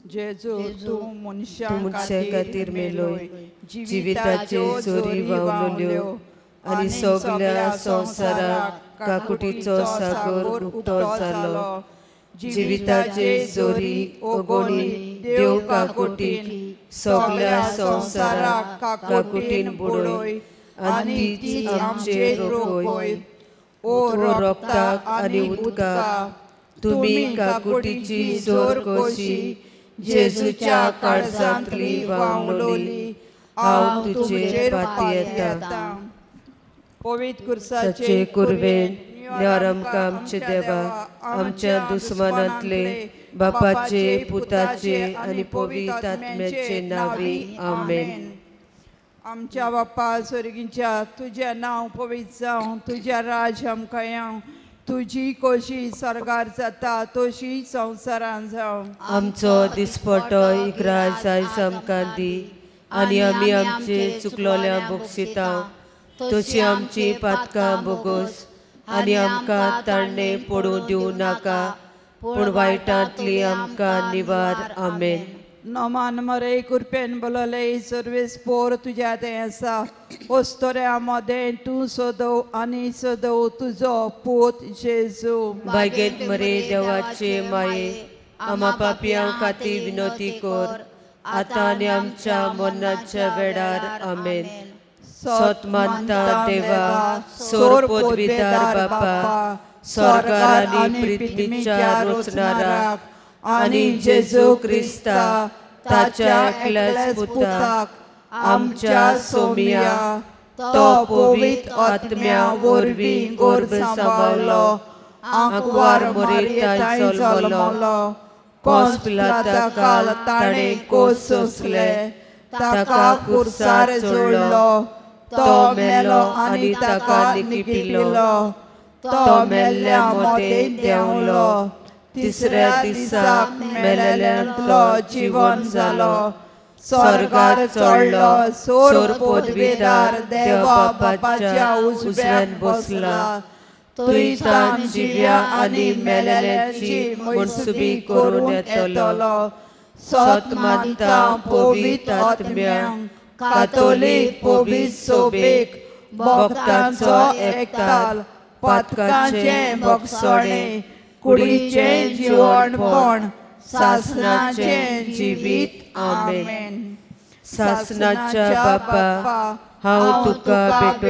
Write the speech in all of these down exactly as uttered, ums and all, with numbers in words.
जेजू तूं मनशां मनशां खातीर मेलोय, जिविताचे जोरी व्हांवल्यो आनी सगळ्या संवसाराक काकुटीचो सागर उक्तो जालो. जिविताचे जोरी ओगोणी देव काकुटीन सगळ्या संवसाराक काकुटीन बुडोय आनी ती आमचेर रोखोय. ओ रोगताक आनी उदकाक तुमी काकुटीची जोर कशी जेजूच्या काळजांतली व्हांवलोली, हांव तुजेर पाती येता. पवित्र कुर्साचे कुरवेन न्यार आमकां आमचे देवा, आमच्या दुस्मनांतले बापाचे, पुताचे आनी पवित्र आत्म्याचे नांवी. आमेन. आमच्या बापा स्वर्गीच्या, तुझें नांव पवित्र जावं, तुझें राज आमकां येवं, तुजी कशी स्वर्गार जाता तशी संवसारान जावं. आमचो दिसपटो इकराय आयज आमकां दी, आनी आमी आमचे चुकलोल्यांक बक्षितांव, तशी आमची पातकां बोगोस आनी आमकां ताणणे पडूं दिवं नाका, पूण वायटांतली आमकां निवार. आमेन. नोमान मरे कुरपेन बोलले सर्वेस पोर तुज्या तें आसा, ओस्तोऱ्या मोदें तूं सोदव आनी सोदव तुजो पूत जेजू. बागेत मरे देवाचे माये, आमा पापयां खातीर विनोती कोर, आतां आनी आमच्या मरणाच्या वेळार. आमेन. सोत मानता देवा, सोर पदवीदार बापा, स्वर्गार आनी पृथ्वीच्या रचणाराक, आनी जेजू क्रिस्ता ताच्या एकल्याच पुताक आमच्या सोमिया, तो पवित्र आत्म्या वरवीं गर्भ सांबाळलो, आंकवार मरेताय जल्मलो, कोस पिलाता काल ताणें कोस सोंसले, ताका कुर्सार जोडलो, तो मेलो आनी ताका निपिल्लो, तो मेल्ल्या मोदें देंवलो, तिसऱ्या दिसाक मेलेल्यांतलो जीवन जालो, स्वर्गार चडलो, सोर पदवीदार देवा बापाच्या उजव्यान बसला, थंय तान जिव्या आनी मेलेल्यांची मनसुबी करून येतलो. सोत मानता पवित्र आत्म्यांक, कातोलीक पवित्र सोबेक, भक्तांचो एकताल, पातकांचें भक्षणें, कुडीचें जिवणपण, सासणाचें जिवीत. आमेन. सासणाच्या बापा, हांव तुका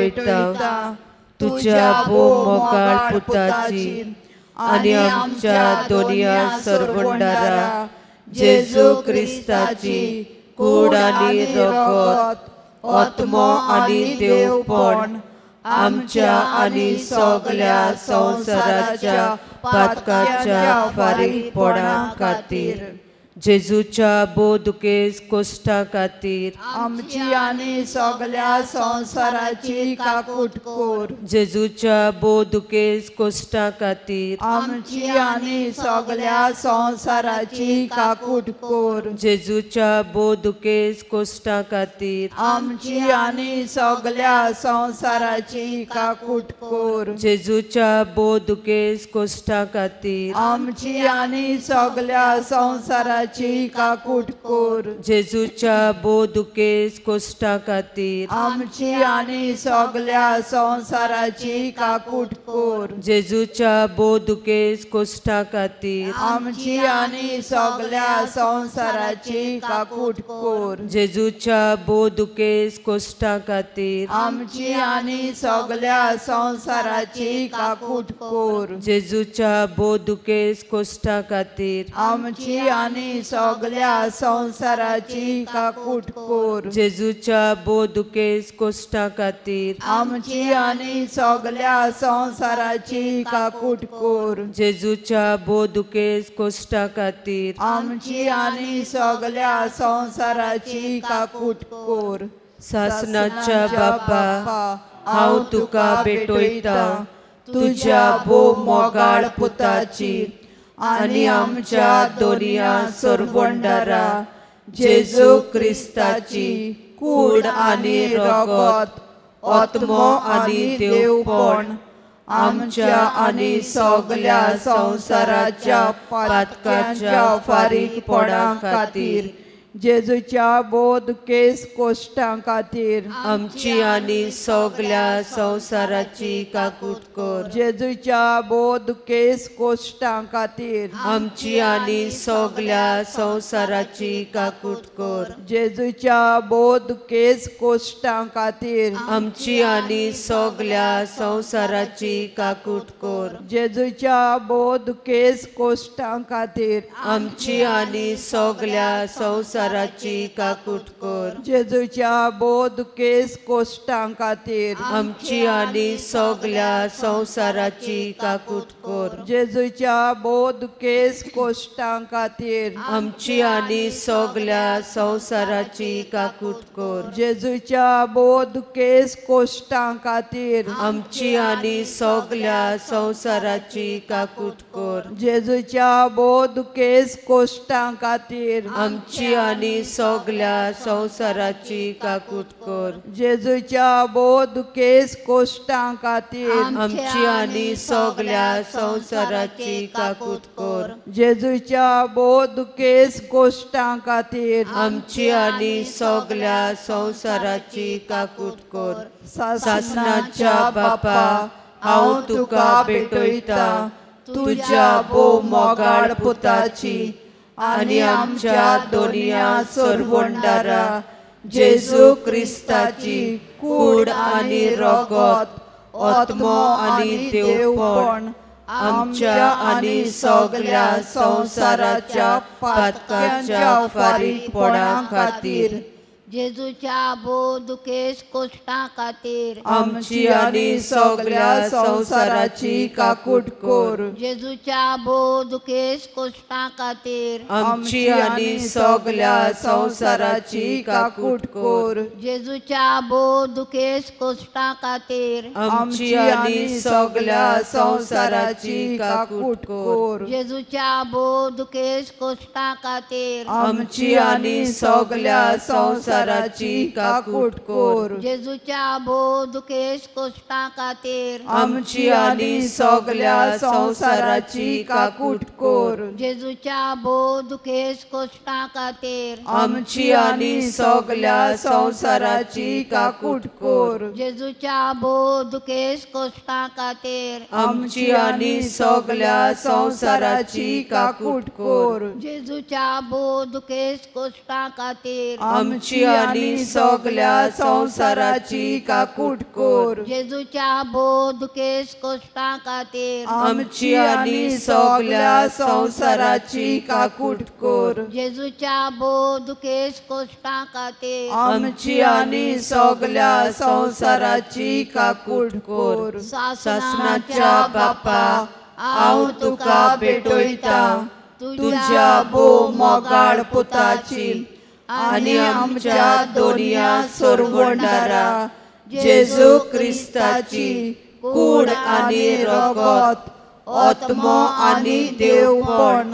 भेटयता तुज्या भोव मोगाळ पुताची आनी आमच्या दोनया सरवंडारा जेजू क्रिस्ताची कूड आनी रगत, आत्मो आनी देवपण, आमच्या आनी सगळ्या संवसाराच्या पातकाच्या फारीकपणा खातीर, जेजूच्या बोदुकेस कोश्टा खातीर, आमची आनी सगळ्या संवसाराची काकूट कोर. जेजूच्या बोदुकेस कोश्टा खातीर, आमची आनी सगळ्या संवसाराची काकूट कोर. जेजूच्या बोदुकेस कोश्टा खातीर, आमची आनी सगळ्या संवसाराची काकूट कोर. जेजूच्या बोदुकेस कोश्टा खातीर, आमची आनी सगळ्या संवसाराची काकूट कोर. जेजूच्या बोदुकेस कोश्टा खातीर, आमची आनी सगळ्या संवसाराची काकूट कोर. जेजूच्या बोदुकेस कोश्टा खातीर, आमची आनी सगळ्या संवसाराची काकूट कोर. जेजूच्या बोदुकेस कोश्टा खातीर, आमची आनी सगळ्या संवसाराची काकूट कोर. जेजूच्या बोदुकेस कोश्टा खातीर, आमची आनी सगळ्या संवसाराची काकूट कोर. जेजूच्या बोदुकेस कोश्टा खातीर, आमची आनी सगळ्या संवसाराची काकूट कोर. जेजूच्या बोदुकेस कोश्टा खातीर, आमची आनी सगळ्या संवसाराची काकूट कोर. सासणाच्या बापा, हांव तुका भेटयता तुज्या भोव मोगाळ पुताची आनी आमच्या दोनया सरवंडारा जेजू क्रिस्ताची कूड आनी रगत, आत्मो आनी देवपण, आमच्या आणि सगळ्या संसाराच्या पातकाच्या फारीकपणा खातीर जेजूच्या बोध केस कोश्टां खातीर आमची आणि सगळ्या संसाराची काकूट कर जेजूच्या बोध केस कोश्टां खातीर आमची आणि सगळ्या संसाराची काकूट कर जेजूच्या बोध केस कोश्टां खातीर आमची आणि सगळ्या संसाराची काकूट कर जेजूच्या बोध केस कोश्टां खातीर आमची आणि सगळ्या संसाराची काकूट कर जेजूच्या बोध केस कोश्टां खातीर आमची आणि सगळ्या संसाराची काकूट कर जेजूच्या बोध केस कोश्टां खातीर आमची आणि सगळ्या संसाराची काकूट कर जेजूच्या बोध केस कोश्टां खातीर आमची आणि सगळ्या संसाराची काकूट कर जेजूच्या बोध केस कोश्टां खातीर आमची आणि सगळ्या संसाराची काकूट कर जेजूच्या बोध केस कोश्टां खातीर आमची आणि सगळ्या संसाराची काकूट कर जेजूच्या बोध केस कोश्टां खातीर आमची आणि सगळ्या संसाराची काकूट कर सासणाच्या बापा हांव तुका भेटयता तुझ्या भोव मोगाळ पुताची आणि आमच्या दोनिया सोरवंडारा जेजू क्रिस्ताची कूड आणि रगत आत्मो आणि देवपण आमच्या आणि सगळ्या संसाराच्या पातकाच्या फारीकपणा खातीर जेजूच्या बोध केस कोश्टां खातीर आमची आणि सगळ्या संसाराची काकूट कर जेजूच्या बोध केस कोश्टां खातीर आमची आणि सगळ्या संसाराची काकूट कर जेजूच्या बोध केस कोश्टां खातीर आमची आणि सगळ्या संसाराची काकूट कर जेजूच्या बोध केस कोश्टां खातीर आमची आणि सगळ्या संसाराची काकूट कर जेजूच्या बोध केस कोश्टां खातीर आमची आणि सगळ्या संसाराची काकूट कर जेजूच्या बोध केस कोश्टां खातीर आमची आणि सगळ्या संसाराची काकूट कर जेजूच्या बोध केस कोश्टां खातीर आमची आणि सगळ्या संसाराची काकूट कर जेजूच्या बोध केस कोश्टां खातीर आमची आणि सगळ्या संसाराची काकूट कर जेजूच्या बोध केस कोश्टां खातीर आमची आणि सगळ्या संसाराची काकूट कर जेजूच्या बोध केस कोश्टां खातीर आमची आणि सगळ्या संसाराची काकूट कर सासणाच्या बापा हांव तुका भेटयता तुझ्या भोव मोगाळ पुताची आणि आमच्या दोनिया सोरवंडारा जेजू क्रिस्ताची कूड आणि रगत आत्मो आणि देवपण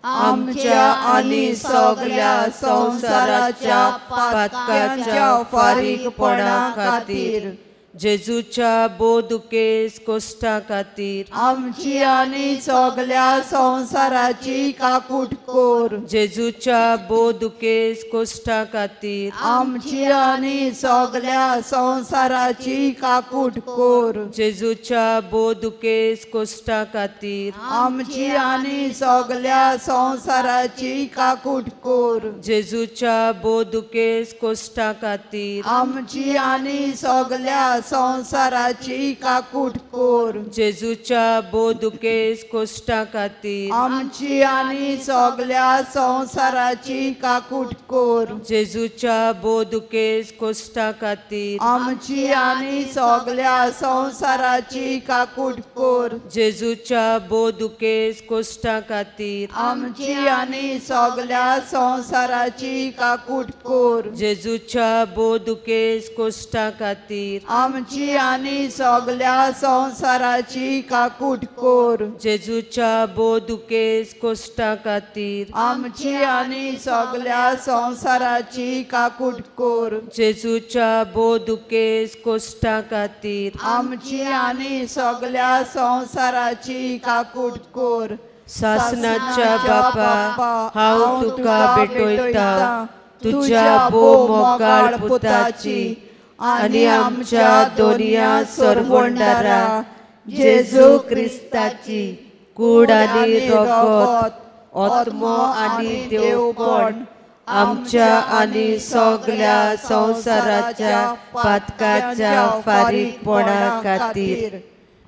आमच्या आणि सगळ्या संसाराच्या पातकाच्या फारीकपणा खातीर जेजूच्या बोधुकेस कोश्टा खातीर आमची आणि सगळ्या संसाराची काकूट कर जेजूच्या बोधुकेस कोश्टा खातीर आमची आणि सगळ्या संसाराची काकूट कर जेजूच्या बोधुकेस कोश्टा खातीर आमची आणि सगळ्या संसाराची काकूट कर जेजूच्या बोधुकेस कोश्टा खातीर आमची आणि सगळ्या संसाराची काकूट कर जेजूच्या बोधुकेस कोश्टा खातीर आमची आणि सगळ्या संसाराची काकूट कर जेजूच्या बोधुकेस कोश्टा खातीर आमची आणि सगळ्या संसाराची काकूट कर जेजूच्या बोधुकेस कोश्टा खातीर आमची आणि सगळ्या संसाराची काकूट कर जेजूच्या बोधुकेस कोश्टा खातीर आमची आणि सगळ्या संसाराची काकूट कोर. जेजूच्या बोदुकेस कोश्टा खातीर आमची आणि सगळ्या संसाराची काकूट कोर. जेजूच्या बोदुकेस कोश्टा खातीर आमची आणि सगळ्या संसाराची काकूट कोर. सासनाच्या बापा हांव तुका भेटयता तुझ्या बो मोगाळ पुताची आनी आमच्या दोनया सरवंडारा जेजू क्रिस्ताची कूड आनी रगत आत्मो आनी देवपण आमच्या आनी सगळ्या संसाराच्या पातकाच्या फारीकपणा खातीर.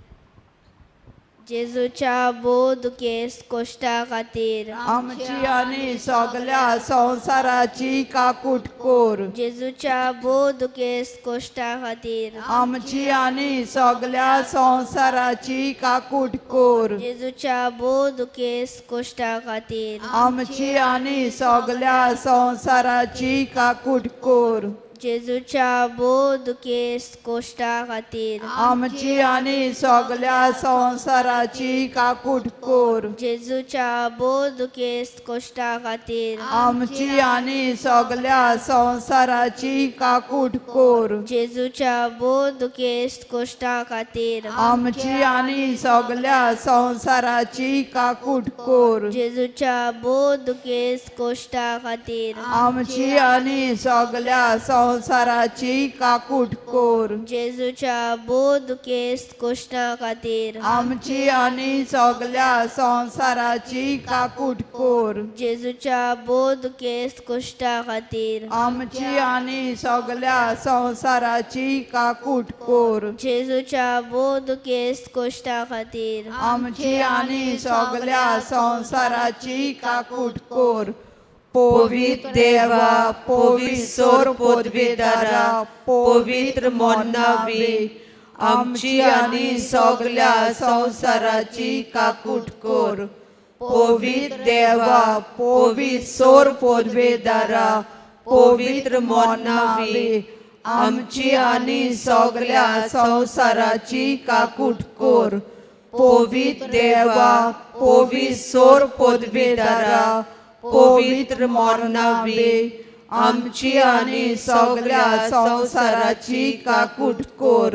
जेजूच्या बोदुकेस कोश्टा खातीर आमची आणि सगळ्या संसाराची काकूट कोर. जेजूच्या बोदुकेस कोश्टा खातीर आमची आणि सगळ्या संसाराची काकूट कोर. जेजूच्या बोदुकेस कोश्टा खातीर आमची आणि सगळ्या संसाराची काकूट कोर. जेजूच्या बोदुकेस कोश्टा खातीर आमची आणि सगळ्या संसाराची काकूट कोर. जेजूच्या बोदुकेस कोश्टा खातीर आमची आणि सगळ्या संसाराची काकूट कोर. जेजूच्या बोदुकेस कोश्टा खातीर आमची आणि सगळ्या संसाराची काकूट कोर. जेजूच्या बोदुकेस कोश्टा खातीर आमची आणि सगळ्या संसाराची काकूट कोर. जेजूच्या बोदुकेस कोश्टा खातीर आमची आणि सगळ्या संसाराची काकूट कोर. जेजूच्या बोदुकेस कोश्टा खातीर आमची आणि सगळ्या संसाराची काकूट कोर. जेजूच्या बोदुकेस कोश्टा खातीर आमची आणि सगळ्या संसाराची काकूट कोर. पवित्र देवा, पवित्र सोर पदवीदारा, पवित्र मोन्नावी आमची आणि सगळ्या संसाराची काकूट कोर. पवित्र देवा, पवित्र सोर पदवीदारा, पवित्र मोन्नावी आमची आणि सगळ्या संसाराची काकूट कोर. पवित्र देवा, पवित्र सोर पदवीदारा, पवित्र मोन्नावी आमची आणि सगळ्या संसाराची काकूट कोर.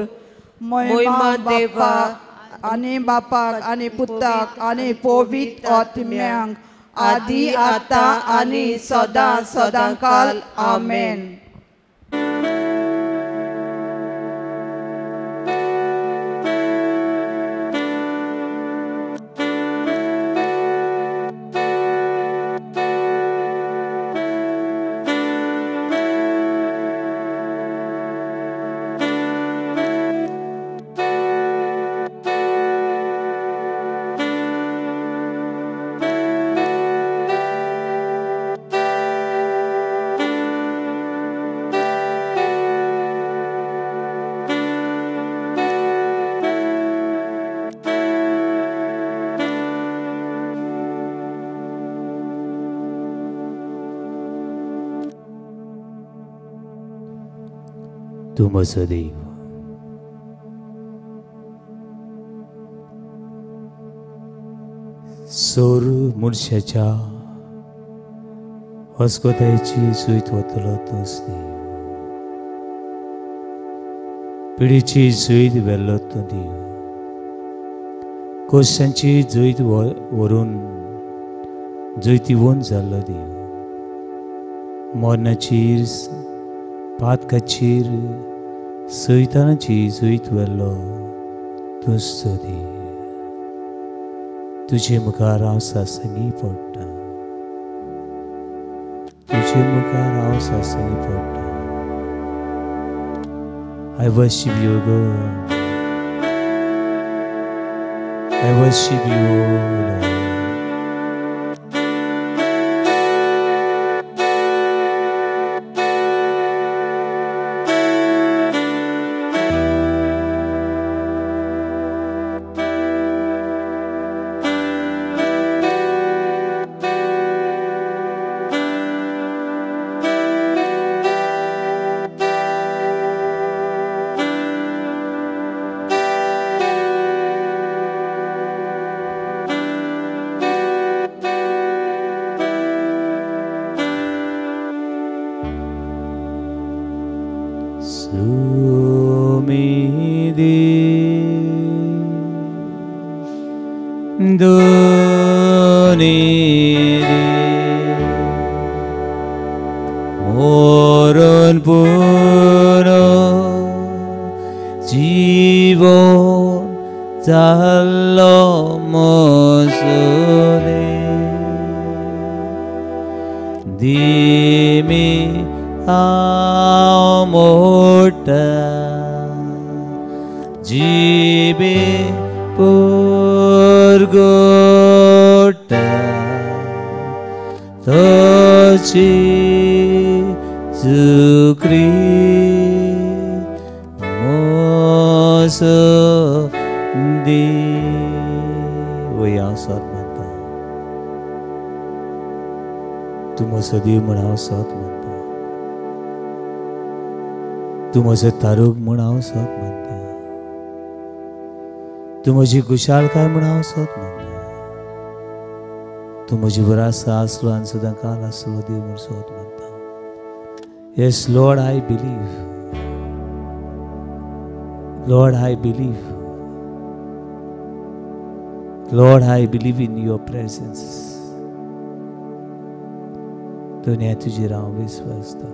महिमा देवा आणि बापाक आणि पुताक आणि पवित्र आत्म्यांक आदी आता आणि सदां सदांकाल आमेन. तू म्हजो देव. सोर मनशाच्या अस्कोतायेची सुयत वतलो तोच देव. पिढीची जुयत वेल्लो तो देव. कोशांची जुयत व्हरून जुयतीवून जाल्लो देव. मोर्नाचीर पातकाचीर सैतानाची जुयत वेल्लो तोच तो देव. तुझे मुखार हांव सासंगी पडटा. तुझे मुखार हांव सासंगी पडटा. I worship you, God. I worship you, Lord. sumidi dunidi moron puno জীবন জাল মসরে দিমি আমোটা জীবে পুরগোটা তোছি সুক্রি di wayang sat manta तुमसे देव मनाओ साथ मनता तुमसे तारुक मनाओ साथ मनता तुमची कुशाल काय मनाओ साथ मनता तुमची बरासा असलो आणि सुद्धा काल असलो देव म्हणून साथ मनता Yes Lord I believe Lord I believe Lord, I believe in your presence. दुनिया तुझे राव विश्वास था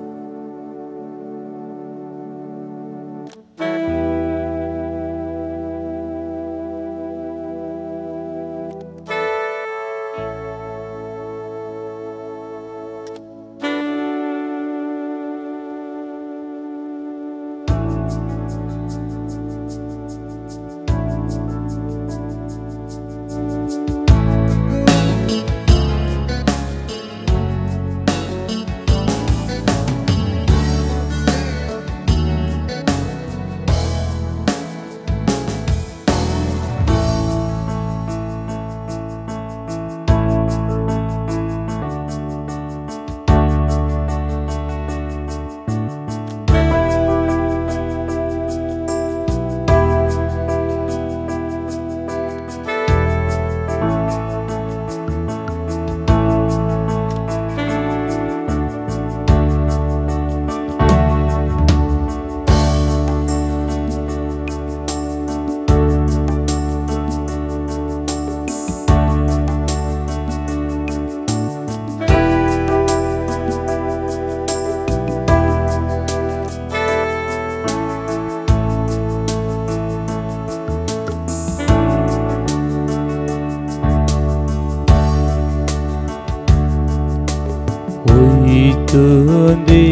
Tundi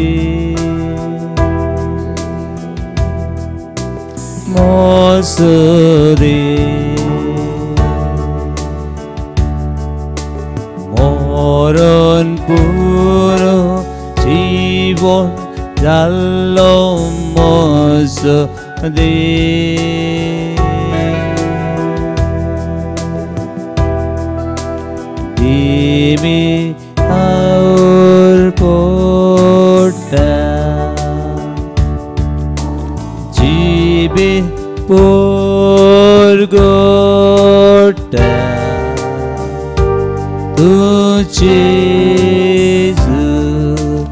Mosuri Moron puro Jibon Jallo Mosuri Dimi porta jibe porgota tu Jesus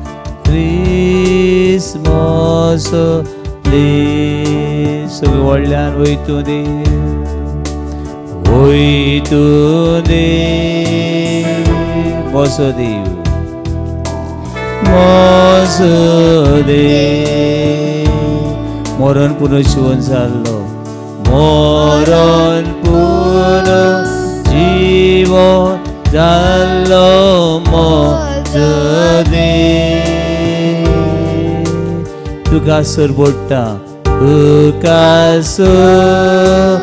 Christmas please wallan hoitune hoitune mosodev Mosode Moron puno shiwon sallo Moron puno jiwon sallo Mosode Tukasur botta Tukasur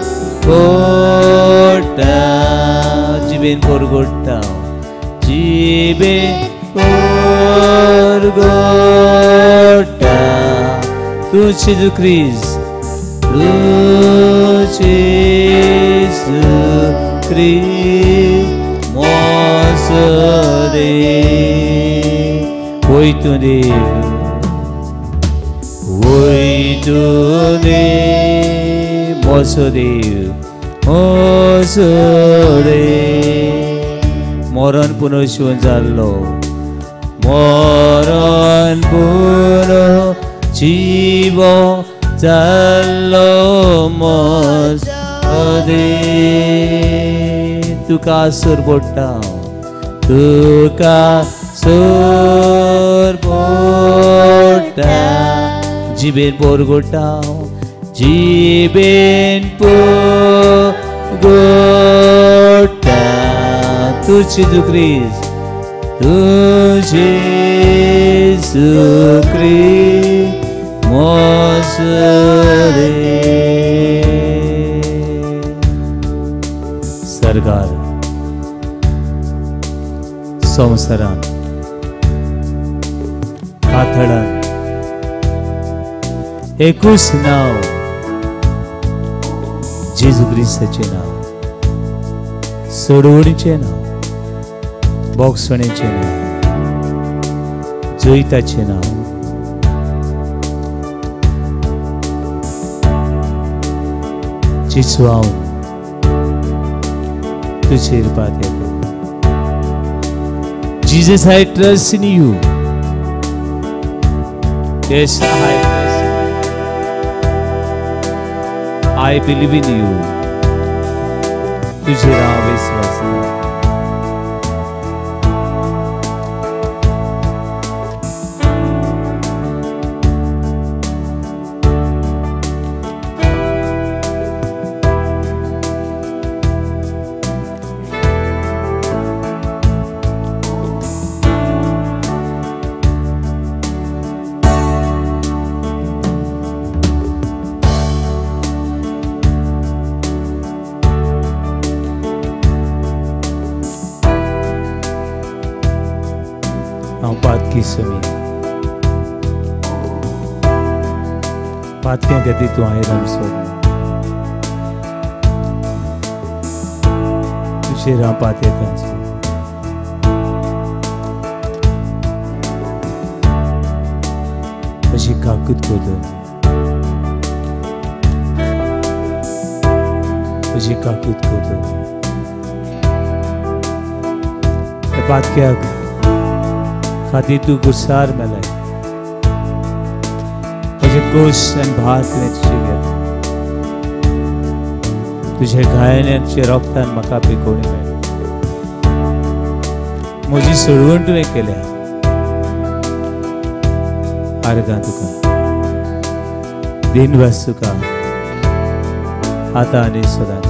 botta Jiben porgotta Jiben Porgota Tu Jesus Christ Tu Jesus Christ Mosode Oitune Oitune Mosode Mosode Moron puno shiwon jallo Moron puno জীবন চালো মসদে তুকা সুর বোটাও তুকা সুর বোটা জীবেন পর গোটাও জীবেন পর গোটা তুঝে দুক্রিস तुझे सुक्री मोसरे सरकार संवसारान काथडान एकूच नाव जेजू क्रिस्ताचें नाव सोडवणीचें नाव बोगसणेचें नाव जोईताचें नाव जेजू हांव तुजेर पात येता Jesus, I trust in you. Yes, I trust in you. I believe in you. तुझे राह विश्वास है. Kisumi Patken gadi tu airam sod Tujhe ram pate kansu Pashi kakut kodo Pashi kakut kodo E baat kya खाती तू गुस्सार मलाई तुझे गोश्त आणि भात ने शिगत तुझे घायने रक्तान म्हाका पिकोवणी मेळ म्हजी सोडवण तुवें केल्या आर्गां तुका दिनवास तुका आतां आनी सदांच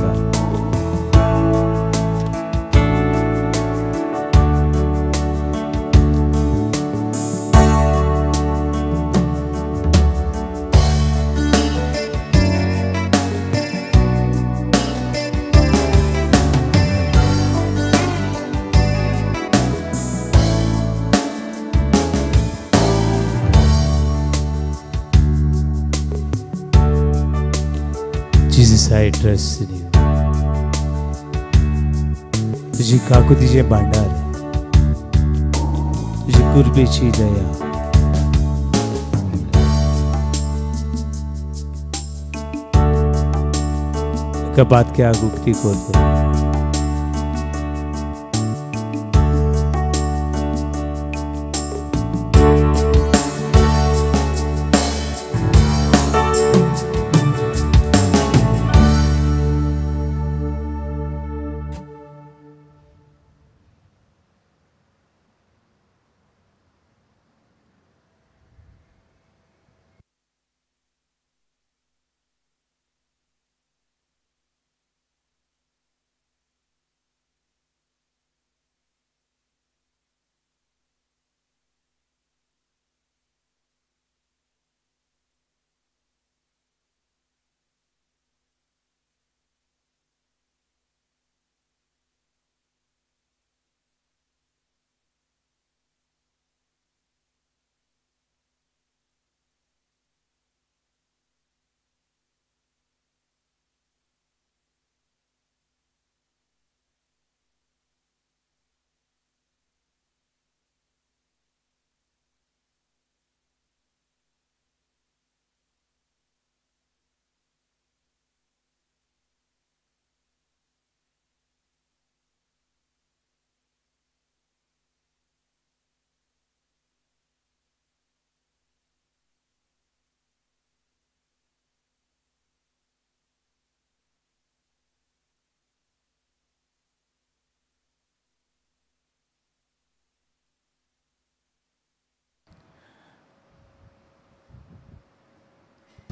Jesus, I trust in you. तुझी काकुतीचे भांडार तुझी कृपेची दया एका बात के आगुक्ती करतो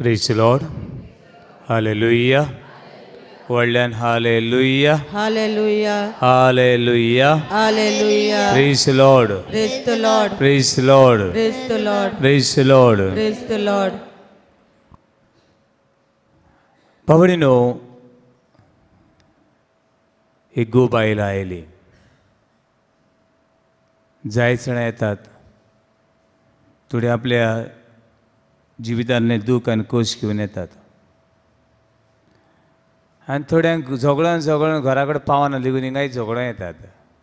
Praise the Lord. Hallelujah. Worldland hallelujah. Hallelujah. Hallelujah. Hallelujah. Praise the Lord. Praise the Lord. Praise the Lord. Praise the Lord. Praise the Lord. Praise the Lord. बाबडीनो एक गोबायला oily. जायत जण येतात. थोडे आपल्या जिवितांतले दूख आनी कोश घेवन येतात. आनी थोड्यांक झगडोन झगडोन घरा कडेन पावना लेगून हिंगाय झगडो येतात.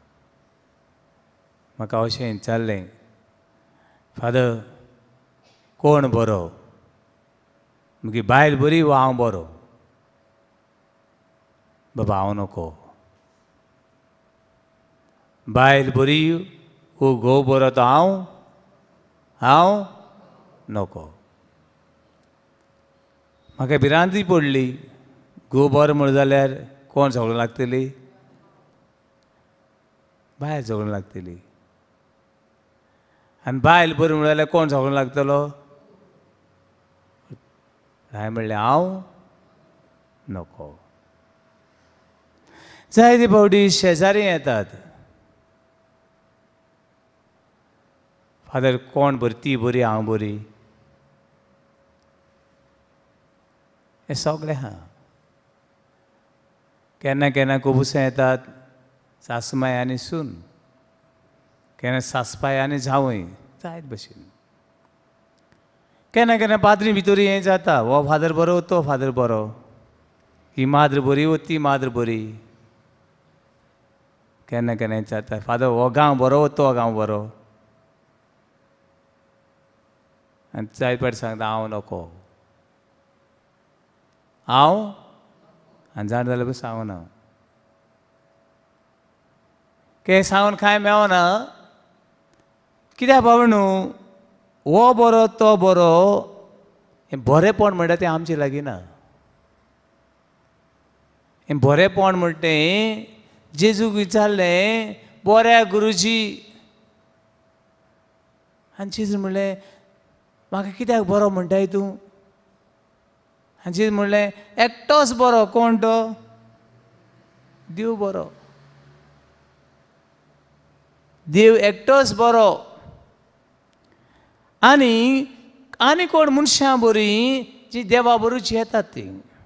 म्हाका अशें विचारलें, फादर कोण बरो? म्हगे बायल बरी वा हांव बरो? बाबा हांव नको. बायल बरी वो घोव बरो तो हांव हांव नको. म्हाका भिरांती पडली. घोव बरो म्हण जाल्यार कोण झगडूंक लागतली? बायल झगडूंक लागतली. आनी बायल बरी म्हण जाल्यार कोण झगडूंक लागतलो? हांवें म्हणलें हांव नको. जायते फावटी शेजारी येतात. फादर कोण बरी? ती बरी हांव बरी? हें सगळें आहा. केन्ना केन्ना कोबुसां येतात, सासूमाय आनी सून, केन्ना सासपाय आनी जावय, जायत भशेन. केन्ना केन्ना पाद्री भितर हें जाता, हो फादर बरो तो फादर बरो, ही माद्र बरी वो ती माद्र बरी. केन्ना केन्ना हें जाता, फादर हो गांव बरो तो गांव बरो. आनी जायत फावटी सांगता हांव नको, हांव आनी जाण जाल्यार पळय सांगना. कें सांगून कांय मेळना. कित्याक बाबा न्हू, हो बरो तो बरो हें बरेंपण म्हणटा तें आमचे लागीं ना. हें बरेंपण म्हणटा तें जेजूक विचारलें, बऱ्या गुरुजी. आनी जेजू म्हणलें म्हाका कित्याक बरो म्हणटाय तूं? आनी जेजू म्हणलें एकटोच बरो. कोण तो? देव बरो. देव एकटोच बरो. आनी आनी कोण मनशां बरी जी देवा बरोची येतात ती.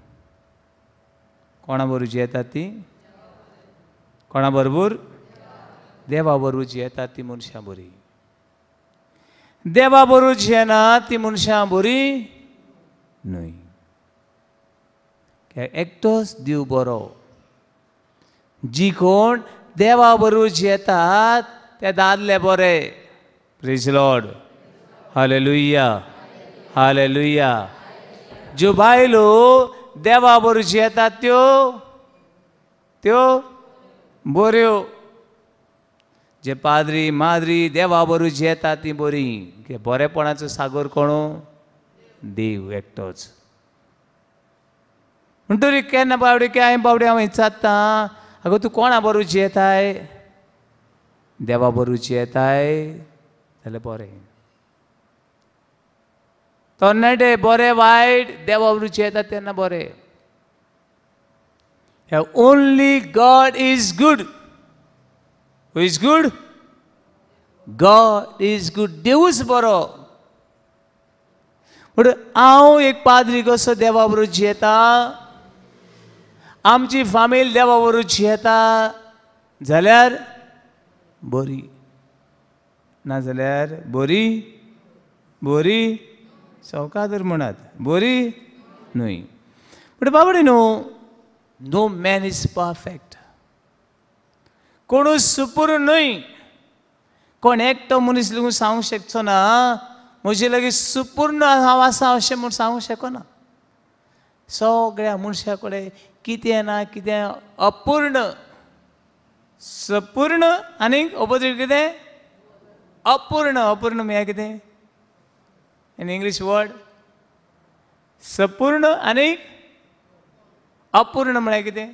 कोणा बरोची येतात ती? कोणा बरोबर? देवा बरोची येतात ती मनशां बरी. देवा बरोची येना ती मनशां बरी न्हय. एकटोच देव बरो. जी कोण देवा बरोची येतात ते दादले बरे. Praise Lord. हालेलुया. हालेलुया. ज्यो बायलो देवा बरोची येतात त्यो त्यो बऱ्यो. जे पाद्री माद्री देवा बरोची येतात ती बरी. बरेपणाचो सागर कोण? देव एकटोच. म्हणटरी केन्ना बावडे की हांवें बावडे हांव विचारता, आगो तूं कोणा बरोची येताय? देवा बरोची येताय जाल्यार बरें. तरणाटे बरें वायट देवा बरोची येतात तेन्ना बरें. Only God is good. Who is good? God is good. देवूच बरो. म्हणून हांव एक पाद्री कसो देवा बरोची येता, आमची फामील देवा बरोची येता जाल्यार बरी, ना जाल्यार बरी बरी सवकादर म्हणत बरी न्हय. पूण बाबडे न्हू, नो मॅन इज परफेक्ट. कोणूच सुपूर्ण न्हय. कोण एकटो मनीस लेगून सांगूंक शकचो ना म्हजे लागीं सुपूर्ण हांव आसा अशें म्हूण सांगूंक शकना. सगळ्या मनशा कडेन कितें ना कितें अपूर्ण. सपूर्ण आनीक ऑपोजीट कितें? अपूर्ण. अपूर्ण म्हळ्यार कितें? इन इंग्लीश वर्ड सपूर्ण आनीक अपूर्ण म्हळ्यार कितें?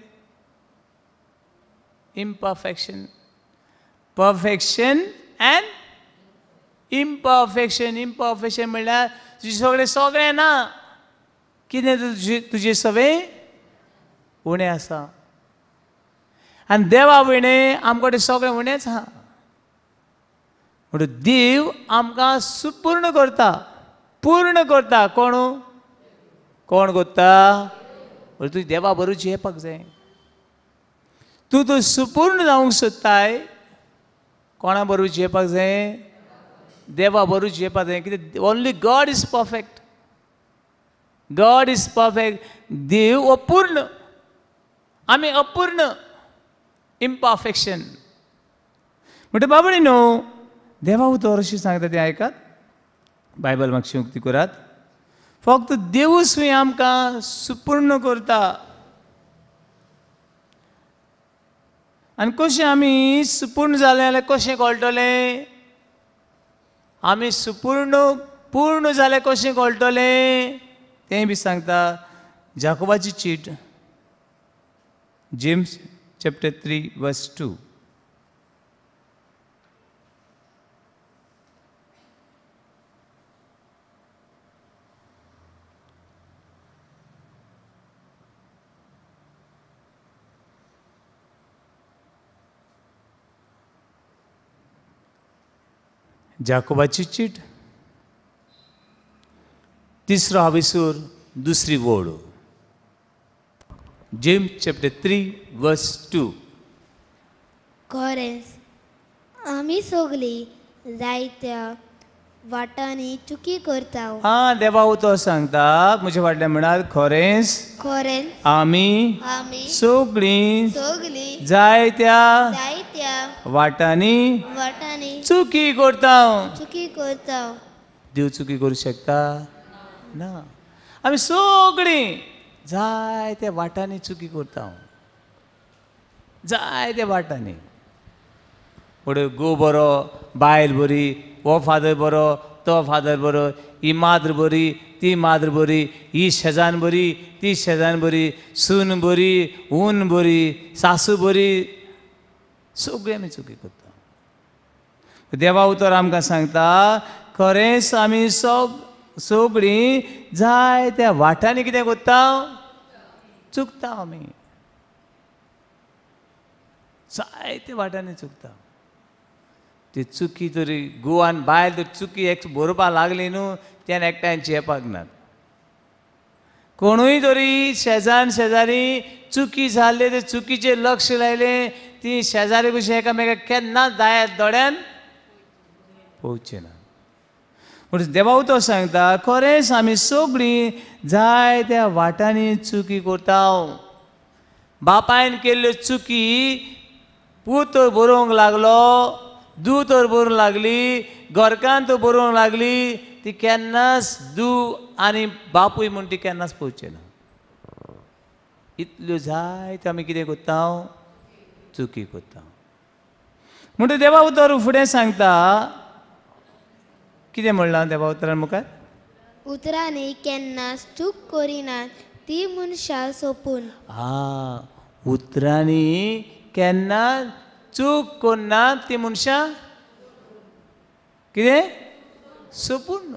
Imperfection. Perfection and imperfection. Imperfection म्हळ्यार तुजें सगळें सगळें ना. कितें तुजी तुजी सवय उणें आसा आनी देवा विणें आमकां कडेन सगळें उणेंच आहा म्हणून देव आमकां सुपूर्ण करता पूर्ण करता कोण कोण करता तुजी देवा बरोबर जियेपाक जाय तूं तूं सुपूर्ण जावंक सोदताय कोणा बरोबर जियेपाक जाय देवा बरोबर जियेपाक जाय कितें only God is perfect God is perfect देव अपूर्ण आमी अपूर्ण इम्परफेक्शन म्हणटा बाबडी न्हू देवा उतर अशें सांगता तें आयकात बायबल म्हाका उक्ती करात फक्त देवूच खंय आमकां सुपूर्ण करता आनी कशें आमी सुपूर्ण जालें जाल्यार कशें कळटलें आमी सुपूर्ण पूर्ण जालें कशें कळटलें तें बी सांगता जाकोबाची चीट James chapter three verse two जाकोबाची चीट तिसरो हाविसूर दुसरी वोड James chapter three verse two खरेंच आमी सगळीं जायत्या वाटांनी चुकी करता हा देवा उतर सांगता म्हज्या फाटल्यान म्हणात खरेंच खरेंच आमी आमी सगळीं सगळीं जायत्या जायत्या वाटांनी वाटांनी चुकी करता चुकी करता देव चुकी करूं शकता ना आमी सगळीं जायत्या वाटांनी चुकी करता जायत्या वाटांनी पुढे गो बरो बायल बरी हो फादर बरो तो फादर बरो ही माद्र बरी ती माद्र बरी ही शेजान बरी ती शेजान बरी सून बरी ऊन बरी सासू बरी सगळी आमी चुकी करता देवा उतर आमकां सांगता खरेंच आमी सग सगळीं जायत्या वाटांनी कितें करता चुकता आमी जायत्या वाटांनी चुकता ती चुकी तरी गोवान बायल तर चुकी एक बरोवपाक लागली न्हू त्यान एकट्यान चेपाक ना कोणूय तरी शेजान शेजारी चुकी जाल्ले ते चुकीचेर लक्ष लायले ती शेजारी कशी एकामेकाक केन्नाच दाया दोळ्यान पळोवचे ना म्हणून देवा उतर सांगता खरेंच आमी सगळीं जायत्या वाटांनी चुकी करता बापायन केल्ल्यो चुकी पूत तर बरोवंक लागलो धू तर बरोवंक लागली घरकान तर बरोवंक लागली ती केन्नाच धू आनी बापूय म्हण ती केन्नाच पळोवचे ना इतल्यो जायत्यो आमी कितें करता चुकी करता म्हणटून देवा उतर फुडें सांगता कितें म्हणलां देवा उतरान मुखार उतरांनी केन्नाच चूक करिनात ती मनशां सोपून हा उतरांनी केन्ना चूक करना ती मनशां कितें सुपूर्ण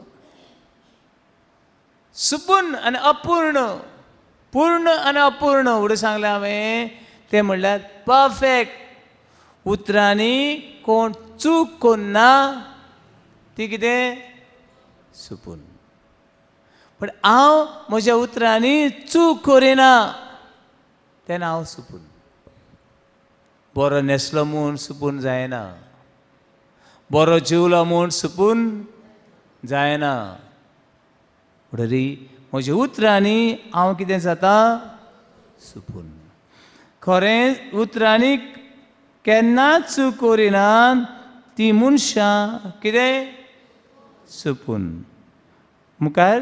सुपूर्ण आनी अपूर्ण पूर्ण आनी अपूर्ण उडे सांगलें हांवें तें म्हणल्यार परफेक्ट उतरांनी कोण चूक करना ती कितें सुपूर्ण पण हांव म्हज्या उतरांनी चूक करिना तेन्ना हांव सुपूर्ण बरो न्हेसलो म्हूण सुपूर्ण जायना बरो जेवलो म्हूण सुपूर्ण जायना म्हणटरी म्हज्या उतरांनी हांव कितें जाता सुपूर्ण खरें उतरांनी केन्नाच चूक करिना ती मनशां कितें सुपूर्ण मुखार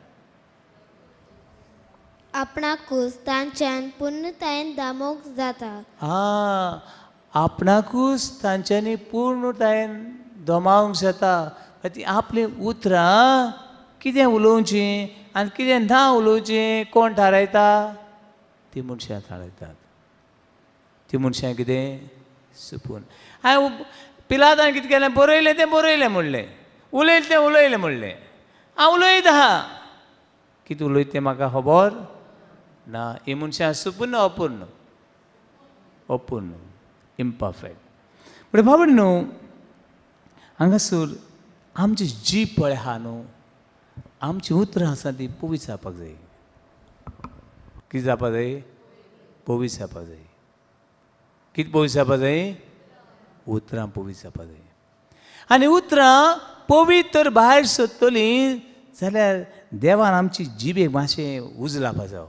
आपणाकूच तांच्यान पुर्णतायेन दामोग जाता हा आपणाकूच तांच्यांनी पूर्णतायेन दोमावंक जाता ती आपली उतरां कितें उलोवचीं आनी कितें ना उलोवचें कोण थारायता ती मनशां थारायतात ती मनशां कितें सुपूर्ण हांवें पिलातान कितें केलें बरयलें तें बरयलें म्हणलें उलयलें तें उलयलें म्हणलें हांव उलयता कितें उलयता तें म्हाका खबर ना. ही मनशां सुपूर्ण अपूर्ण अपूर्ण इम्परफेक्ट. पण बाबा न्हू हांगासर आमची जी पळय आहा न्हू आमची उतरां आसा ती पवित्र जावपाक जाय. कितें जावपाक जाय? पवित्र जावपाक जाय. कितें पवित्र जावपाक जाय? उतरां पवित्र जावपाक जाय. आनी उतरां पवित्र भायर सरतलीं जाल्यार देवान आमची जिबेक मातशें उज लावपाक जाय.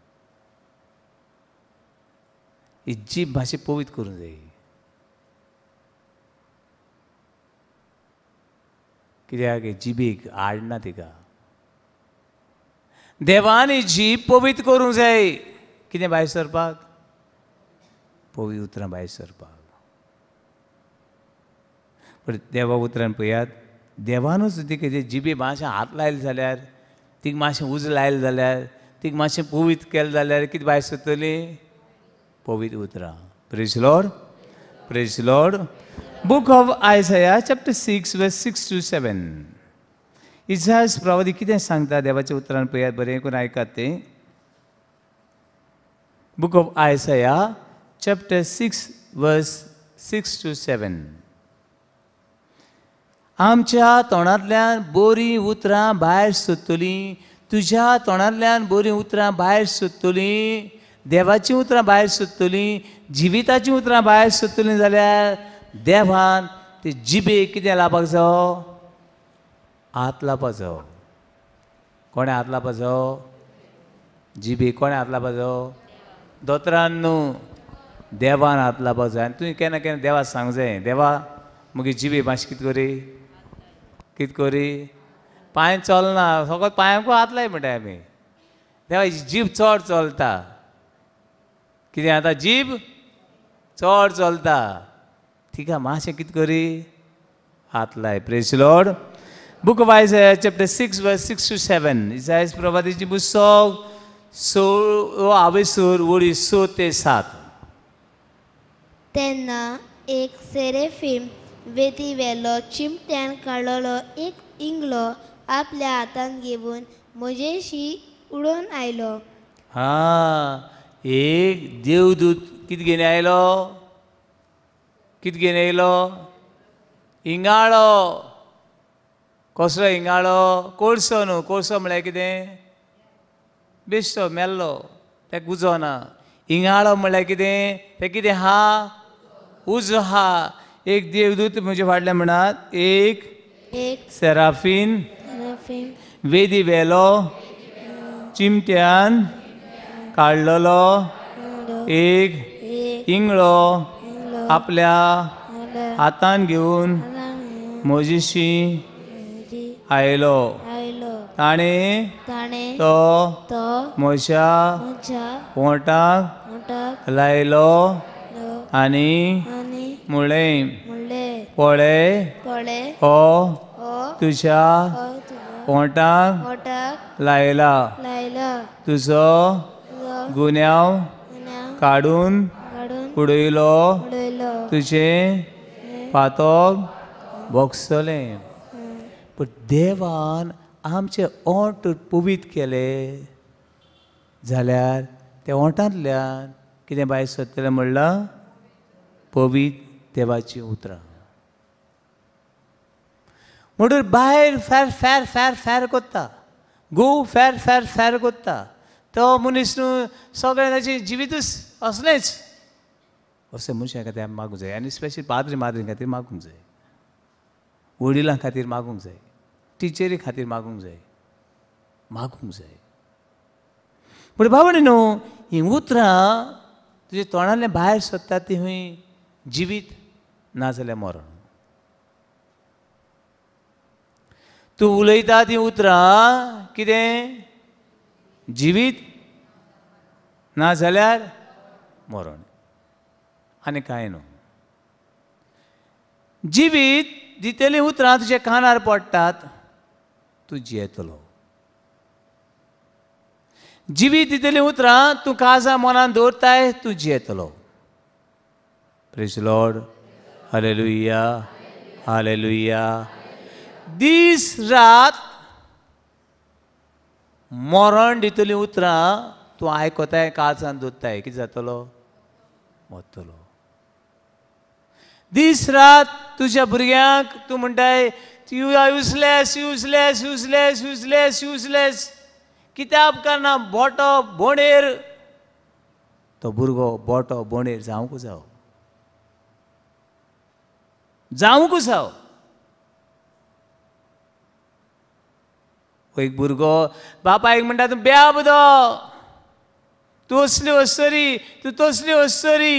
ही जीब मातशें पवित्र करूंक जाय. कित्याक जिबेक आडना तिका. देवान ही जीब पवित्र करूंक जाय. कितें भायर सरपाक? पवित्र उतरां भायर सरपाक. पण देवा उतरान पळयात देवानूच तिका जिबे मातशें हात लायले जाल्यार तिका मातशें उज लायलें जाल्यार तिका मातशें पवित्र केलें जाल्यार कितें भायर सरतली? पवित्र उतरां. Praise Lord, praise Lord. Book of Isaiah chapter six verse six to seven. इसायास प्रवादी कितें सांगता देवाच्या उतरान पळयात बरें करून आयकात तें. Book of Isaiah chapter six verse six to seven. आमच्या तोंडांतल्यान बरीं उतरां भायर सरतलीं. तुज्या तोंडांतल्यान बरीं उतरां भायर सरतलीं. देवाचीं उतरां भायर सरतलीं. जिविताचीं उतरां भायर सरतलीं जाल्यार देवान ते जिबेक कितें लावपाक जायो? हात लावपाक जायो. कोणें हात लावपाक जायो? जिबेक कोणें हात लावपाक जायो? दोतोरान न्हू देवान हात लावपाक जाय. आनी तुवें केन्ना केन्ना देवाक सांगूंक जाय देवा मुगे जिबे मातशें कितें करी कितें करी पांय चलना फकत पांयांकूय हात लाय म्हणटाय आमी. देवा जीब चड चलता. कितें आतां जीब चड चलता तिका मातशें कितें करी हात लाय. Praise Lord. Book of Isaiah chapter six verse six to seven. इसायास प्रवादीची पुस्तक सो हावेसूर वळी स ते सात. तेन्ना एक सेरेफीम वेती वेलो चिमट्यान काडलेलो एक इंगलो आपल्या हातान घेवन म्हजेशी उडोवन आयलो. हा एक देवदूत कितें घेवन आयलो? कितें घेवन आयलो? इंगाळो. कसलो इंगाळो? कोळसो न्हू. कोळसो म्हळ्यार कितें? बेश्टो मेल्लो तेका उजो ना. इंगाळो म्हळ्यार कितें? तें कितें हा? उजो हा. एक देवदूत म्हजे फाटल्यान म्हणात एक एक सेराफीन सेराफीम वेदी वेलो चिमट्यान काडलेलो एक एक इंगळो इंगलो आपल्या आपल्या हातान घेवन हातान घेवन म्हजेशी म्हजी आयलो. आयलो. ताणें ताणें तो तो म्हज्या म्हज्या पोटाक ओंठाक लायलो लो आनी आनी म्हळें म्हणलें पळय पळय हो हो तुज्या हो तुज्या पोटाक ओंठाक लायला. लायला. तुजो तुजो गुन्यांव गुन्यांव काडून काडून उडयलो. उडयलो. तुजें पातोक भोगसलें. पूण देवान आमचे ओंठ पवित्र केले जाल्यार त्या ओंठांतल्यान कितें भायर सरतलें म्हणलां? पवित्र देवाचीं उतरां. म्हणटूच भायर फेर फेर फेर फेर कोत्ता. घोव फेर फेर फेर कोत्ता. तो मनीस न्हू सगळें ताचें जिवीतूच असलेंच. अशें मनशां खातीर आमी मागूंक जाय. आनी स्पेशली पाद्री माद्री खातीर मागूंक जाय. वडिलां खातीर मागूंक जाय. टिचरी खातीर मागूंक जाय. मागूंक जाय. पूण बाबा न्हू हीं उतरां तुजे तोंडांतल्यान भायर सरता ती खंय जिवीत नाजाल्यार मरण. तूं उलयता ती उतरां कितें? जिवीत नाजाल्यार मरण. आनी कांय न्हू. जिवीत दितलीं उतरां तुज्या कानार पडटात तूं जियेतलो. जिवीत दितलीं उतरां तूं काळजां मनान दवरताय तूं जियेतलो. Praise Lord. Hallelujah hallelujah. दीस रात मरण दितली उतरां तूं आयकोताय काळजांत दवरताय कितें जातलो मरतलो. दीस रात तुज्या भुरग्यांक तूं म्हणटाय you are useless useless useless useless useless कित्याक उपकारना बोटो बोंडेर तो भुरगो बोटो बोंडेर जावंक जावं जावंक जावं. एक भुरगो बापायक म्हणटा तूं बेबदो तूं असली वस्तरी तूं तसली वस्तरी.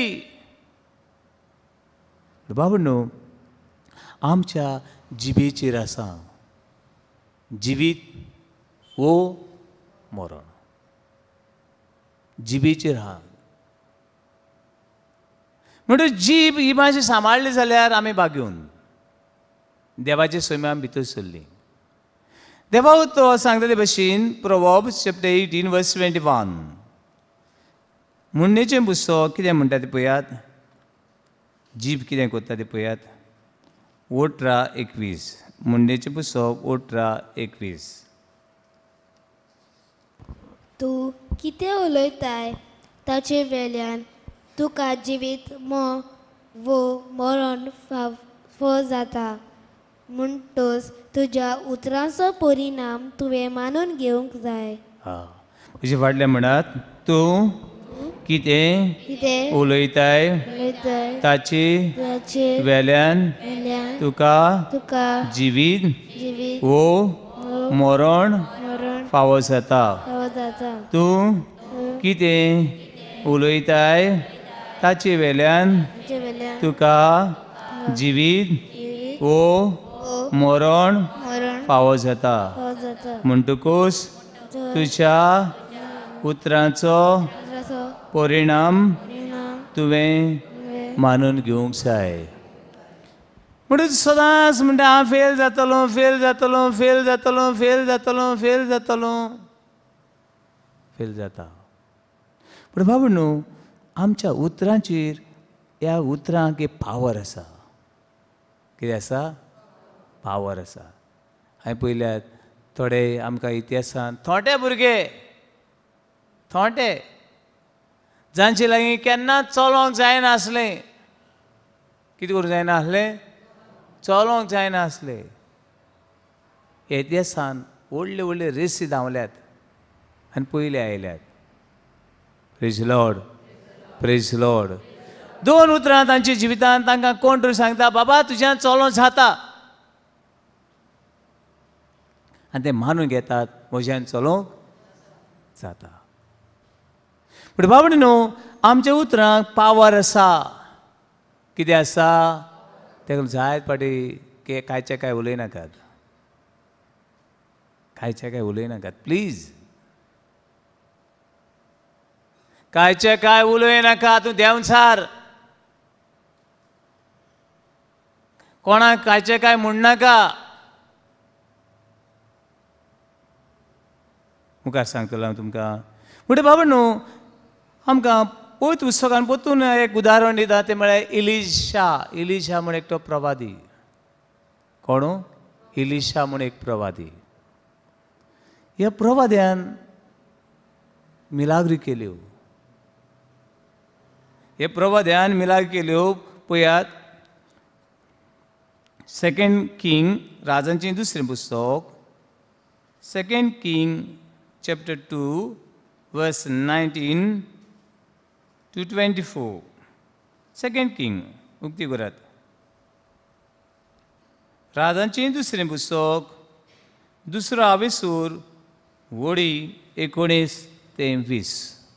बाबा न्हू आमच्या जिबेचेर आसा जिवीत वो मरण जिबेचेर आहा. म्हणटूच जीब ही मातशी सांबाळली जाल्यार आमी बागेवन देवाचे सैम्या भितर सरली. देवा तो सांगता ते भशेन Proverbs chapter eighteen verse twenty one म्हणणेचें पुस्तक कितें म्हणटा तें पळयात. जीब कितें करता तें पळयात. अठरा एकवीस म्हणणेचें पुस्तक अठरा एकवीस. तूं कितें उलयताय ताचे वेल्यान तुका जिवीत मो वो मरण फाव जाता. म्हणटोच तुज्या उतरांचो परिणाम तुवें मानून घेवंक जाय. अशें फाटलें म्हणत तूं कितें कितें उलयताय उलयताय ताचे ताचे वेल्यान वेल्यान तुका तुका जिवीत जिवीत वो मरण मरण फावो जाता. फाव जाता. तूं कितें उलयताय ताचे वेल्यान ताचे वेल्यान तुका जिवीत जिवीत वो मरण मरण फावो जाता. फाव जाता. म्हणटकूच तुज्या उतरांचो उतराचो परिणाम परिणाम तुवें तुवें मानून घेवंक जाय. म्हणून सदांच म्हणटा हांव फेल जातलो फेल जातलो फेल जातलो फेल जातलो फेल जातलो फेल जाता. पूण बाबा न्हू आमच्या उतरांचेर ह्या उतरांक एक पावर आसा. कितें आसा पावर आसा. हांवें पळयल्यात थोडे आमकां इतिहासान थोडे भुरगे थोडे जांचे लागीं केन्नाच चलोवंक जायनासलें. कितें करूंक जायनासलें चलोवंक जायनासलें. ह्या इतिहासान व्हडले व्हडले रेसी धांवल्यात आनी पयले आयल्यात. Praise Lord praise Lord. दोन उतरां तांच्या जिवितांत तांकां कोण तरी सांगता बाबा तुज्यान चलोवंक जाता आनी ते मानून घेतात म्हज्यान चलोवंक जाता. पूण बाबडे न्हू आमच्या उतरांक पावर आसा. कितें आसा तेका जायत पाटी कांयचे कांय उलयनाकात कांयचे कांय उलयनाकात प्लीज. कांयचे कांय उलयनाका. तूं देंवचार कोणाक कांयचे कांय म्हणनाका. मुखार सांगतलो हांव तुमकां. म्हणटा बाबा न्हू आमकां पयत पुस्तकान परतून एक उदाहरण दिता तें म्हळ्यार इलिशा. इलिशा म्हण एकटो प्रवादी. कोण इलिशा म्हण एक प्रवादी. ह्या प्रवाद्यान मिलाग्री केल्यो. हे प्रवाद्यान मिलाग्री केल्यो पळयात. सेकंड किंग राजांचें दुसरें पुस्तक second King chapter two verse nineteen to twenty four. Second King उक्ती करात. राजांचें दुसरें पुस्तक दुसरो आवेसूर वडी एकोणीस ते वीस.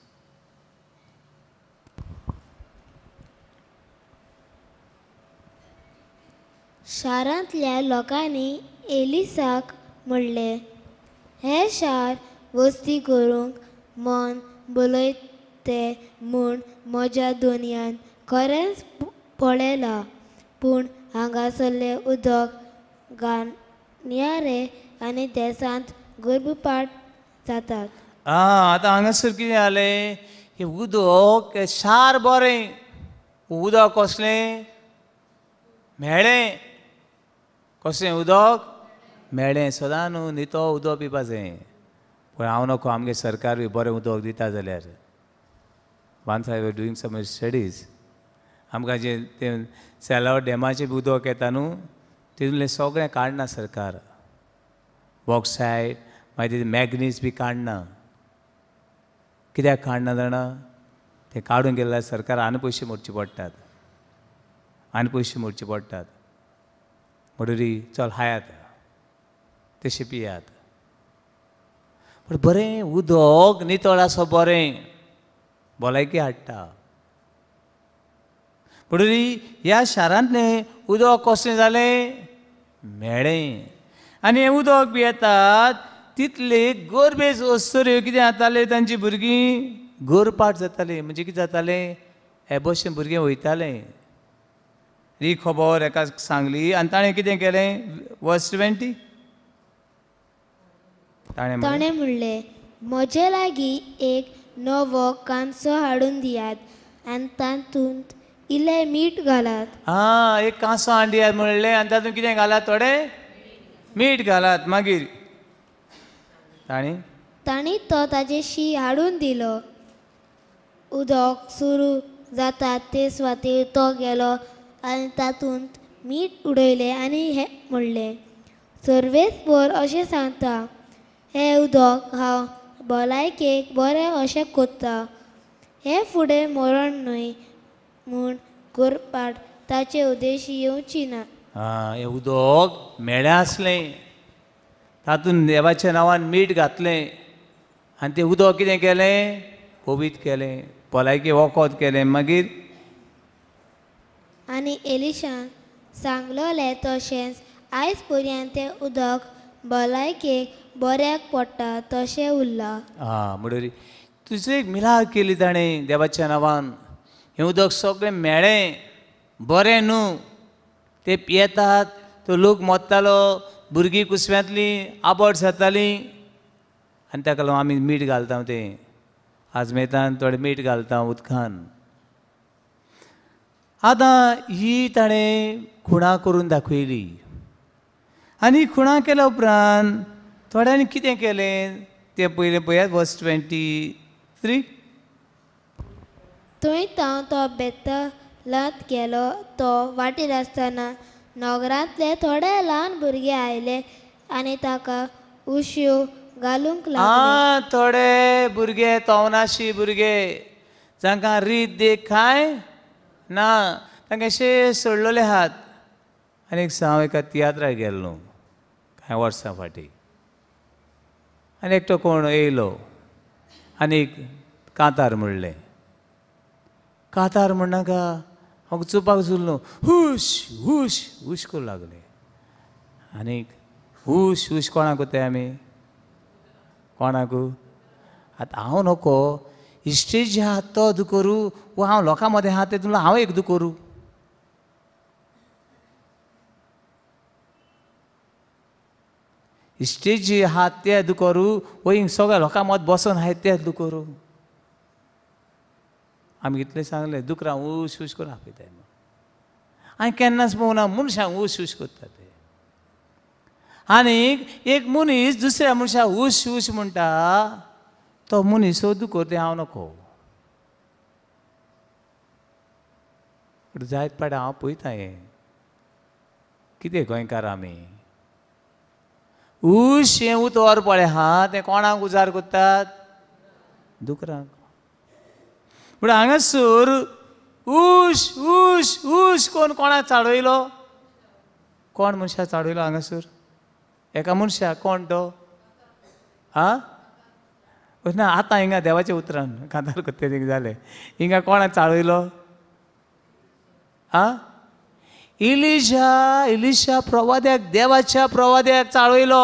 शारांतल्या लोकांनी एलिसाक म्हणलें हे शार वस्ती करूंक मन बोलयते म्हूण म्हज्या दोनयान खरेंच पळयलां. पूण हांगासरलें उदक गांवयारे आनी देसांत गर्भपात जातात. आं आतां हांगासर कितें जालें हें उदक हें शार बरें. उदक कसलें मेळ्ळें. कसलें उदक मेळ्ळें. सदां न्हू न्हितो उदक पिवपा जाय. पण हांव नको आमगे सरकार बी बरें उदक दिता जाल्यार once I were doing some studies आमकां जे ते सेलावट डॅमाचें बी उदक येता न्हू तितूंतलें सगळें काडना सरकार बॉक्सायड मागीर तें मॅग्नीज बी काडना कित्याक काडना जाणा तें काडून गेल्यार सरकार आनी पयशे मोडचे पडटात आनी पयशे मोडचे पडटात म्हणटरी चल हायात तशें पियात पूण बरें उदक नितळ आसप बरें भलायकी हाडटा म्हणटरी ह्या शारांतलें उदक कसलें जालें मेळ्ळें आनी हें उदक बी येतात तितले गरबेज वस्तूऱ्यो कितें जाताले तांची भुरगीं गोरपाट जातालीं म्हणजे कितें जातालें हे भशेन भुरगें वयतालें ही खबर एका सांगली आनी ताणें कितें केलें वर्स ट्वेंटी ताणें ताणें म्हणलें म्हजे लागीं एक नवो कांसो हाडून दियात आनी तातूंत इल्लें मीठ घालात हा एक कांसो हाडियात म्हणलें आनी तातूंत कितें घालात थोडें मीठ घालात मागीर ताणें तांणी तो ताचे शी हाडून दिलो उदक सुरू जाता ते सुवातेर तो गेलो आनी तातूंत मीठ उडयलें आनी हें म्हणलें सर्वेस भर अशें सांगता हें उदक हांव भलायकेक बरें अशें कोत्ता हें फुडें मरण न्हय म्हूण गोरपाट ताचे उद्देशी येवची ना हा हें उदक मेळ्ळें आसलें तातूंत देवाच्या नांवान मीठ घातलें आनी तें उदक कितें केलें पवित्र केलें भलायकी वखद केलें मागीर आनी एलिशान सांगलोलें तशेंच आयज पर्यंत तें उदक भलायकेक बऱ्याक पडटा तशें उरलां हा म्हणटरी तुजें एक मिलाप केली ताणें देवाच्या नांवान हें उदक सगळें मेळ्ळें बरें न्हू तें पियेतात तो लोक मरतालो भुरगीं कुसव्यांतलीं आबट जातालीं आनी ताका लागून आमी मीठ घालता तें आजमेतान थोडें मीठ घालता उदकान आतां ही ताणें खुणां करून दाखयली आनी खुणां केल्या उपरांत थोड्यांनी कितें केलें तें पयलें पळयात वर्स ट्वेंटी थ्री थंय ताव तो बेतलांत गेलो तो वाटेर आसतना नगरांतले थोडे ल्हान भुरगे आयले आनी ताका उश्यो घालूंक लागले आ थोडे भुरगे तोवनाशी भुरगे जांकां रीत देख कांय ना तांकां अशे सोडलेले आहात आनी एक हांव एका तियात्राक गेल्लो कांय वर्सां फाटीं आनी एकटो कोण येयलो आनी कांतार म्हणलें कांतार म्हणनाका हांव चुपाक झुल्लो हुश हुश हुश करूं लागले आनीक हुश हुश कोणाक कोत्ताय आमी कोणाक आतां हांव नको इश्टेज जे आहा तो दू करूं वो हांव लोकां मदें आहा तेतूंतलो हांव एक दू करूं इश्टेज जी आहा ते दू करूं वो हिंग सगळ्या लोकां मद बसून आहाय ते दू करूं आमी इतलें सांगलें दुकरां उश उश करून आपयताय हांवें केन्नाच पळोवना मनशांक उश उश कोत्ता ते आनीक एक मनीस दुसऱ्या मनशाक उश उश म्हणटा तो मनीस दू कर तें हांव नको जायत पाड्या हांव पळयता हें कितें गोंयकार आमी उश हें उतर पळय आहा तें कोणाक उजार कोत्तात दुकरांक पूण हांगासर उश उश उश कोण कोणाक चाडयलो कोण मनशाक चाडयलो हांगासर एका मनशाक कोण तो आ ना आतां हिंगा देवाच्या उतरान कांतार कोत्ते जालें हिंगा कोणाक चाळयलो आ इलिशा इलिशा प्रवाद्याक देवाच्या प्रवाद्याक चाळयलो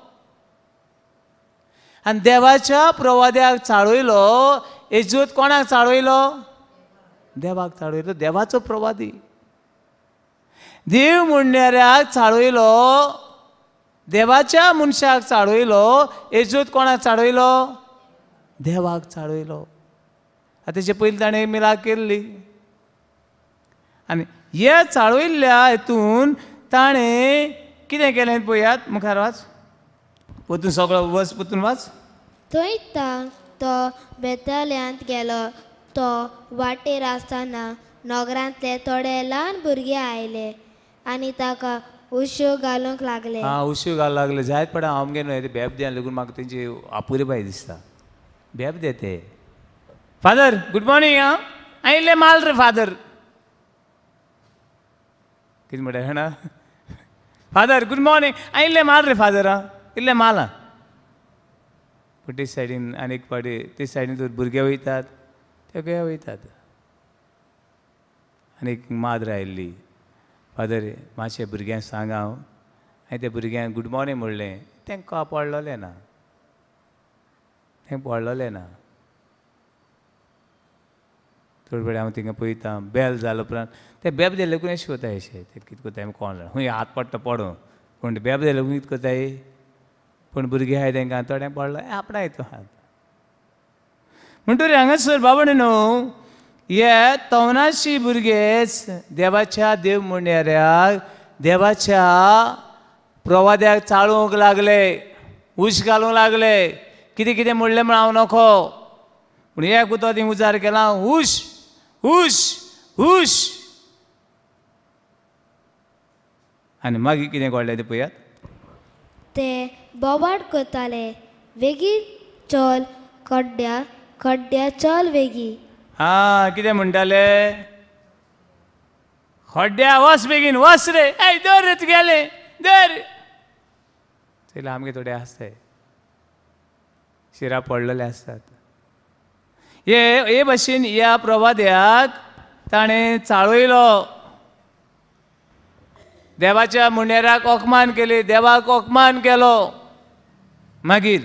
आनी देवाच्या प्रवाद्याक चाळयलो एजोत कोणाक चाळयलो देवाक चाळयलो देवाचो प्रवादी देव म्हणणाऱ्याक चाळयलो देवाच्या मनशाक चाळयलो एजोत कोणाक चाळयलो देवाक चाळयलो आतां तेचे पयलीं ताणें मिलाप केल्ली आनी ह्या चाळयल्ल्या हितून ताणें कितें केलें पळयात मुखार वाच परतून सगळो वच परतून वाच थंय तां तो बेताल्यांत गेलो. तो वाटेर आसतना नगरांतले थोडे ल्हान भुरगे आयले आनी ताका उश्यो घालूंक लागले. हा उश्यो घालूंक लागले. जायत पडा आमगे न्हय ते बेब द्या लागून म्हाका तेंची आपुरी बाई दिसता. बेब दे ते. Father good morning. आं आयिल्ले माल रे फादर. कितें म्हणटा जाणा फादर गुड मॉर्निंग. आयिल्ले माल रे फादर. आं इल्ले माल. आं पूण ते सायडीन आनीक पाटी ते सायडीन तर भुरगे वयतात ते गोंया वयतात. आनीक माद्र आयिल्ली. फादर मातशें भुरग्यांक सांग हांव. हांवें त्या भुरग्यांक गुड मॉर्निंग म्हणलें. तांकां पडलोलें ना. तांकां पडलोलें ना. थोडे वेळ हांव थिंगा पळयतां बेल जालो उपरांत ते बेब दे लागून अशें कोताय अशें ते कितें कोताय कळना. खंय हात पडटा पडूं पूण बेब दे लागून कितें कोताय. पूण भुरगीं आहाय तांकां थोड्यांक पडलो आपणा येतो हात म्हणटरी हांगासर बाबा न्हू हे तवनाशी भुरगेच देवाच्या देव म्हणण्याऱ्याक देवाच्या प्रवाद्याक चाळूंक लागले. उश घालूंक लागले. कितें कितें म्हणलें म्हण हांव नखो पूण एक उतो थंय उजार केला हुश हुश हुश. आनी मागीर कितें घडलें तें पळयात. ते बोवाड करताले. वेगीन चल खड्ड्या खड्ड्या चल वेगी. हा कितें म्हणटाले खड्ड्या वच बेगीन वच रे. ए दर रे तुगेले दर. चयला आमगे थोडे आसताय शिरा पडलेले आसतात. हे हे भाशेन ह्या प्रवाद्याक ताणें चाळयलो. देवाच्या मुंडेराक ओकमान केली. देवाक ओकमान केलो. मागीर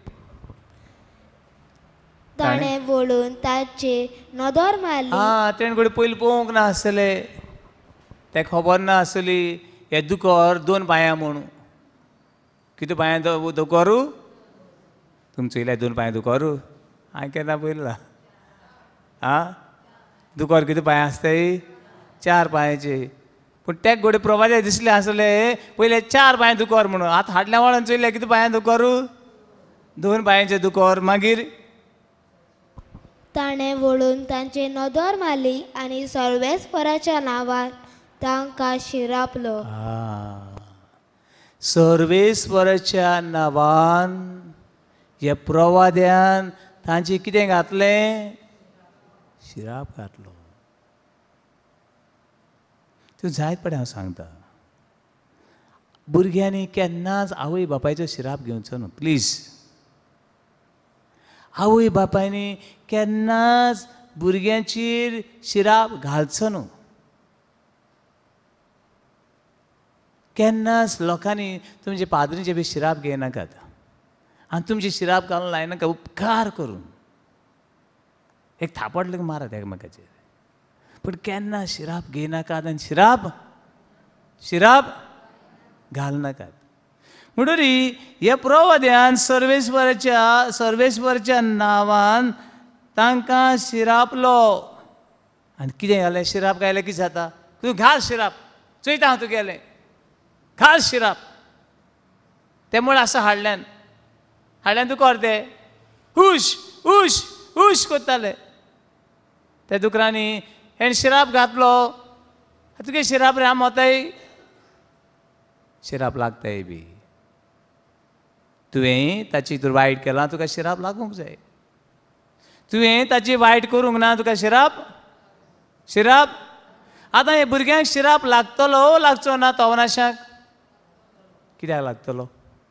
ताणें वळून ताचे नदर मारली. हा तेणें घोडी पयलीं पळोवंक ना आसतले. ताका खबर ना आसली हे दुकर दोन पांयां म्हणून. कितें पांयां दुकरू तुमी चयल्या दोन पांयां दुकरू. हांवें केन्ना पळयला. आं दुकर कितें पांयां आसताय चार पांयाचे. पूण तेका घोडी प्रवाद्या दिसलें आसले पयले चार पांयां दुकर म्हणून. आतां हाडल्या वळोन चयलें कितें पांयां दुकरू दोन पांयाचें दुकर. मागीर ताणें वळून तांचे नदर मारली आनी सर्वेस्पराच्या नांवान तांकां शिरापलो. सर्वेस्पराच्या नांवान हे प्रवाद्यान तांचे कितें घातलें शिराप घातलो. तूं जायत पडे हांव सांगता भुरग्यांनी केन्नाच आवय बापायचो शिराप घेवचो न्हू प्लीज. आवय बापायनी केन्नाच भुरग्यांचेर शिराप घालचो न्हू. केन्नाच लोकांनी तुमचे पाद्रीचे बी शिराप घेयनाकात आनी तुमचे शिराप घालून लायनाका उपकार करून. एक थापड लेगीत मारात एकामेकाचेर पूण केन्ना शिराप घेयनाकात आनी शिराप शिराप घालनाकात. म्हणटरी हे प्रवाद्यान सर्वेस्पराच्या सर्वेस्पराच्या नांवान तांकां शिरापलो. आनी कितें जालें शिराप गायलें कितें जाता. तूं घाल शिराप चयता हांव तुगेलें घाल शिराप. ते म्हूण आसा हाडल्यान हाडल्यान तूं कर ते हुश हुश हुश कोत्ताले. त्या दुकरांनी हेणें शिराप घातलो. तुगे शिराप रे हांव मोताय शिराप लागताय बी. तुवें ताची तर वायट केलां तुका शिराप लागूंक जाय. तुवें ताची वायट करूंक ना तुका शिराप शिराप. आतां हे भुरग्यांक शिराप लागतलो लागचो ना तवनाशाक. कित्याक लागतलो.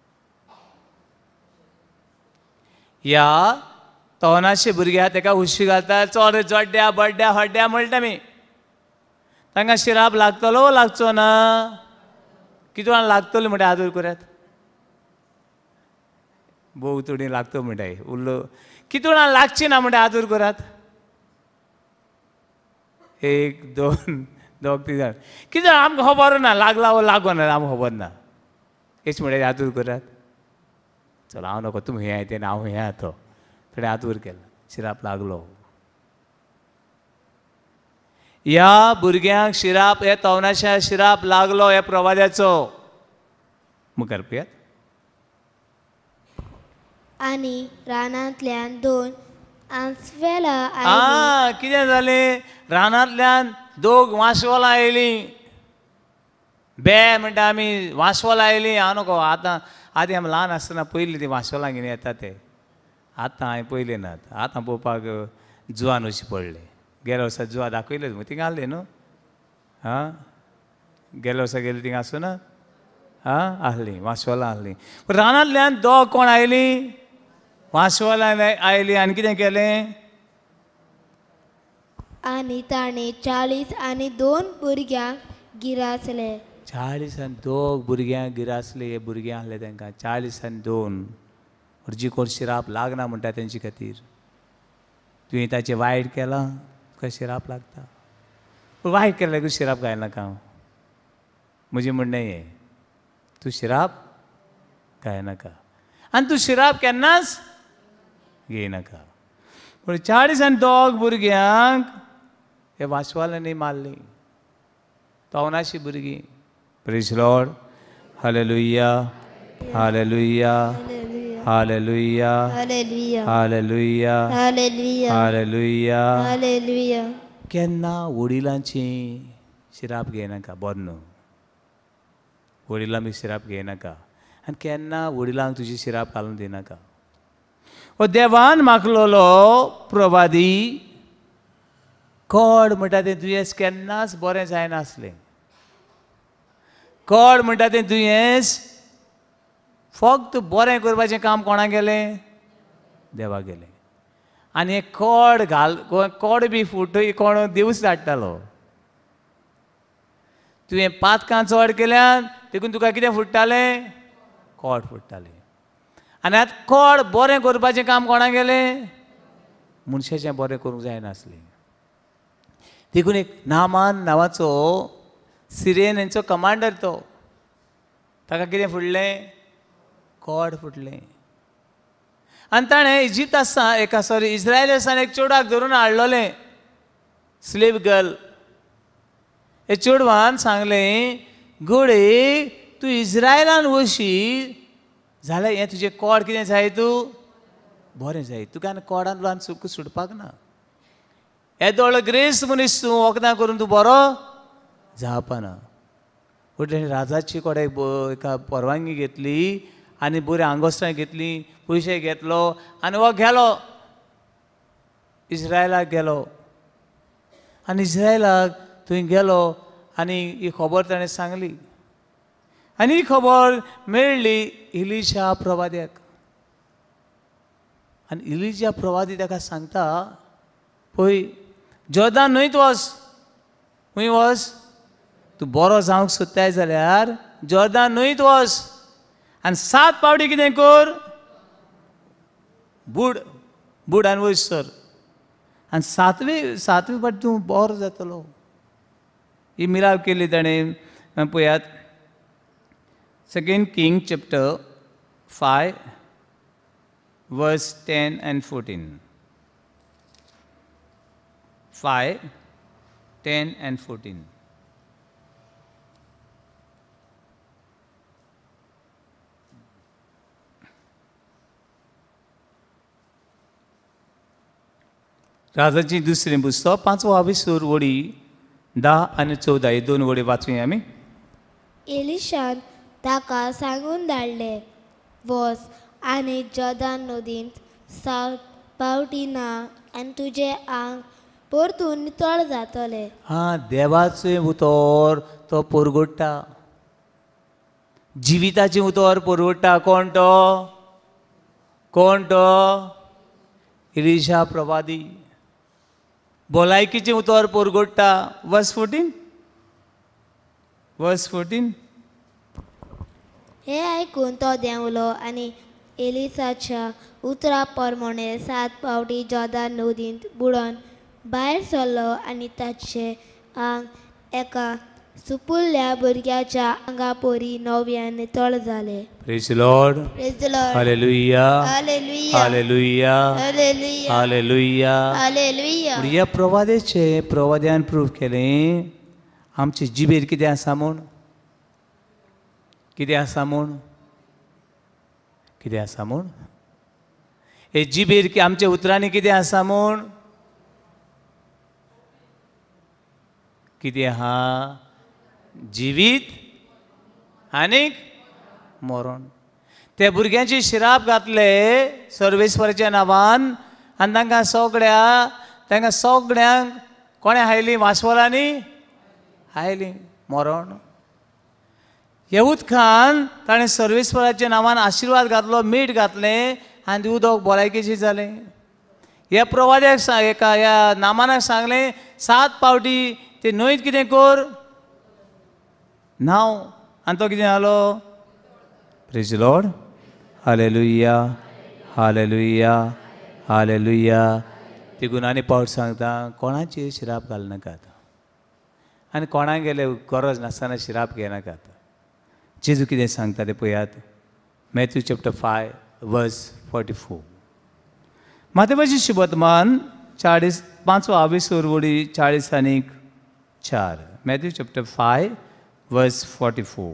ह्या तवनाशे भुरग्याक ताका हुशी घालता चल रे जोड्ड्या बड्ड्या हड्ड्या म्हणटा आमी. तांकां शिराप लागतलो लागचो ना. कितें लागतलो म्हणटा आदर करात. बोव थोडी लागतो म्हणटाय उरलो कितें लागची ना म्हणटा आदर करात. एक दोन दोग तीन जाण कितें आमकां खबर ना लागला वो लागो ना आमकां खबर ना. हेच म्हणटा आदर करात. चल हांव नको तुमी हें तें हांव हें आतो थोडें आदर केला शिराप लागलो. ह्या भुरग्यांक शिराप हे तवनाशा शिराप लागलो ह्या प्रवाद्याचो. मुखार पळयात. आनी रानांतल्यान दोन आंसवेलां आयलीं. आ कितें जालें रानांतल्यान दोग वांसवलां आयलीं. बे म्हणटा आमी वांसवलां आयलीं. हांव नको आतां आदी आमी ल्हान आसतना पयलीं ती वांसवलां घेवन येता ते. आतां हांवें पयलीं नात. आतां पळोवपाक जुवान अशी पडले. गेल्या वर्सा जुवा दाखयले मग थिंगा आहले न्हू. हां गेल्या वर्सा गेली थिंगा आसूं ना. हां आहलीं वांसवलां आहलीं. पूण रानांतल्यान दोग कोण आयलीं वांसवलां आयलीं आनी कितें केलें आनी ताणें चाळीस आनी दोन भुरग्यांक गिरासले. चाळीस आनी दोग भुरग्यांक गिरासले. हे भुरगे आहले तांकां चाळीस आनी दोन. जी कोण शिराप लागना म्हणटा तेंचे खातीर तुवें ताचें वायट केलां तुका शिराप लागता. पूण वायट केल्यार शिराप घायनाका हांव. म्हजें म्हणणें हें तूं शिराप घायनाका आनी तूं शिराप केन्नाच घेयनाका. पूण चाळीस आनी दोग भुरग्यांक हे वांसवाल्यांनी मारलीं. तवनाशी भुरगीं. Praise Lord. Hallelujah hallelujah hallelujah hallelujah hallelujah hallelujah hallelujah. Hallelujah. केन्ना वडिलांची शिराप घेयनाका. बरो न्हू. वडिलां बी शिराप घेयनाका आनी केन्ना वडिलांक तुजी शिराप घालून दिनाका. हो देवान मागलोलो प्रवादी कोड म्हणटा तें दुयेंस केन्नाच बरें जायनासलें. कोड म्हणटा तें दुयेंस फक्त बरें करपाचें काम कोणाक गेलें देवा गेलें. आनी हें कोड घाल कोड बी फुट कोण देवूच धाडटालो. तुवें पातकां चड केल्यान देखून तुका कितें फुट्टालें कोड फुट्टालें. आनी आतां कोड बरें करपाचें काम कोणाक गेलें मनशाचें बरें करूंक जायनासलें. देखून एक नामान नांवाचो सिरेनीचो कमांडर तो ताका कितें फुडलें कोड फुटलें. आनी ताणें इजिप्त आसता एका सॉरी इस्रायल आसतना एक चेडवाक धरून हाडलोलें स्लेव गर्ल. हे चेडवान सांगलें घोडे तूं इस्रायलान वशी जाल्यार हें तुजें कोड कितें जाय तूं बरें जाय. तुका आनी कोडान ल्हान चूक सुटपाक ना. येदोळो ग्रेस मनीस तूं वखदां करून तूं बरो जावपाना. पूण तेणें राजाची कोडेक एका परवानगी घेतली आनी बऱ्यो आंगोस्तां घेतलीं पयशे घेतलो आनी हो गेलो इस्रायलाक गेलो. आनी इस्रायलाक थंय गेलो आनी ही खबर ताणें सांगली. आनी ही खबर मेळ्ळी इलिशा प्रवाद्याक. आनी इलिशा प्रवादी ताका सांगता पळय जॉर्दान न्हंयत वच खंय वच तूं बरो जावंक सोदताय जाल्यार जॉर्दान न्हंयत वच आनी सात पावटी कितें कर बूड बूड आनी वच सर आनी सातवी सातवी फावटी तूं बरो जातलो. ही मिलाप केली ताणें. पळयात second King chapter five verse ten and fourteen. Five ten and fourteen. राजाची दुसरी पुस्तक पांचवो विसूर वडी धा आनी चौदा हे दोन वडी वाचूया आमी. एलिशान ताका सांगून धाडलें वच आनी जॉर्दान नदींत सात पावटी ना आनी तुजें आंग परतून नितळ जातलें. हा देवाचें उतर तो परगोडटा. जिविताचें उतर परगोडटा. कोण तो कोण तो इलिशा प्रवादी. भलायकीचें उतर परगोडटा. वर्स फोर्टीन वर्स फोर्टीन. हें आयकून तो देंवलो आनी एलिसाच्या उतरा प्रमाणे सात पावटी जॉर्दान नदींत बुडोवन भायर सरलो आनी ताचें आंग एका सुपुल्ल्या भुरग्याच्या आंगा परी नव्यान नितळ जालें. Praise Lord. Praise the Lord. Hallelujah hallelujah hallelujah hallelujah hallelujah. Hallelujah. ह्या प्रवादेचे प्रवाद्यान प्रूव केलें आमचे जिबेर कितें आसा म्हूण कितें आसा म्हूण कितें आसा म्हूण हे जिबीर की आमच्या उतरांनी कितें आसा म्हूण कितें आहा जिवीत आनीक मरण. ते भुरग्यांची शिराप घातले सर्वेस्वराच्या नांवान आनी तांकां सगळ्या तांकां सगळ्यांक कोणें हायली वासवलांनी हायली मरण. हे उदकान ताणें सर्वेस्वराच्या नांवान आशिर्वाद घातलो मीठ घातलें आनी तें उदक भलायकेचें जालें. ह्या प्रवाद्याक सांग एका ह्या नामानाक सांगलें सात पावटी ते न्हंयत कितें कर न्हांव आनी तो कितें जालो. Praise the Lord. Hallelujah hallelujah hallelujah. देखून आनी पावट सांगता कोणाचेर शिराप घालनाकात आनी कोणाक गेले गरज नासतना शिराप घेनाकात. जेजू कितें सांगता तें पळयात. Matthew chapter five verse forty four. मातेवाची शुभवर्तमान चाळीस पांचवावी सुरवडी चाळीस आनीक चार. Matthew chapter five verse forty four.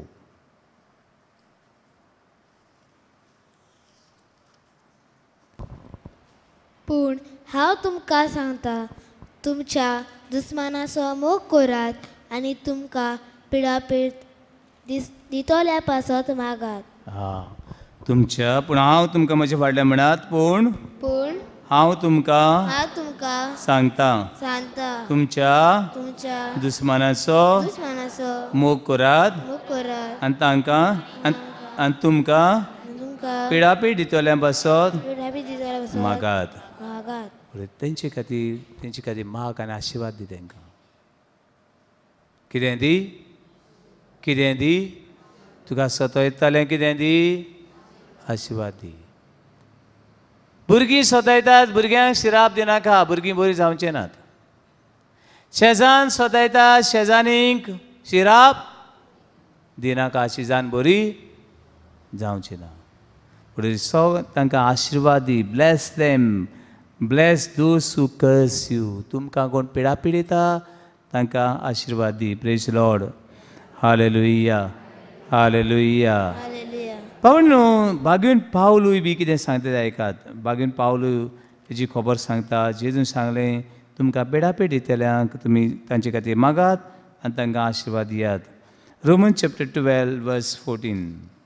पूण हांव तुमकां सांगता तुमच्या दुस्मानाचो मोग करात आनी तुमकां पिडापीड दिस दितोल्या पासत मागात. हा तुमच्या पूण हांव तुमकां म्हजे फाटल्यान म्हणात पूण पूण हांव तुमकां हांव तुमकां सांगता सांगता तुमच्या तुमच्या दुस्मानाचो दुस्मानाचो मोग करात मोग करात आनी तांकां आनी तुमकां तुमकां पिडापीड दितोल्या पासत पिडापीड दितोल्या पासत मागात. मागात. तेंचे खातीर तेंचे खातीर माग आनी आशिर्वाद दी तांकां. कितें दी कितें दी तुका सतयतालें कितें दी आशिर्वाद दी. भुरगीं सतयतात भुरग्यांक शिराप दिनाका भुरगीं बरीं जावचें नात. शेजान सतयता शेजानीक शिराप दिनाका शेजान बरी जावचें ना. पुढे सग तांकां आशिर्वाद दी. Bless them bless those who curse you. तुमकां कोण पिडापीड दिता तांकां आशिर्वाद दी. Praise Lord. Hallelujah hallelujah. Hallelujah. पावण न्हू बागीन पावलूय बी कितें सांगता तें आयकात. बागीन पावलू तेजी खबर सांगता. जेजून सांगलें तुमकां पिडापीड दितल्यांक तुमी तांचे खातीर मागात आनी तांकां आशिर्वाद दियात. Roman chapter twelve verse fourteen.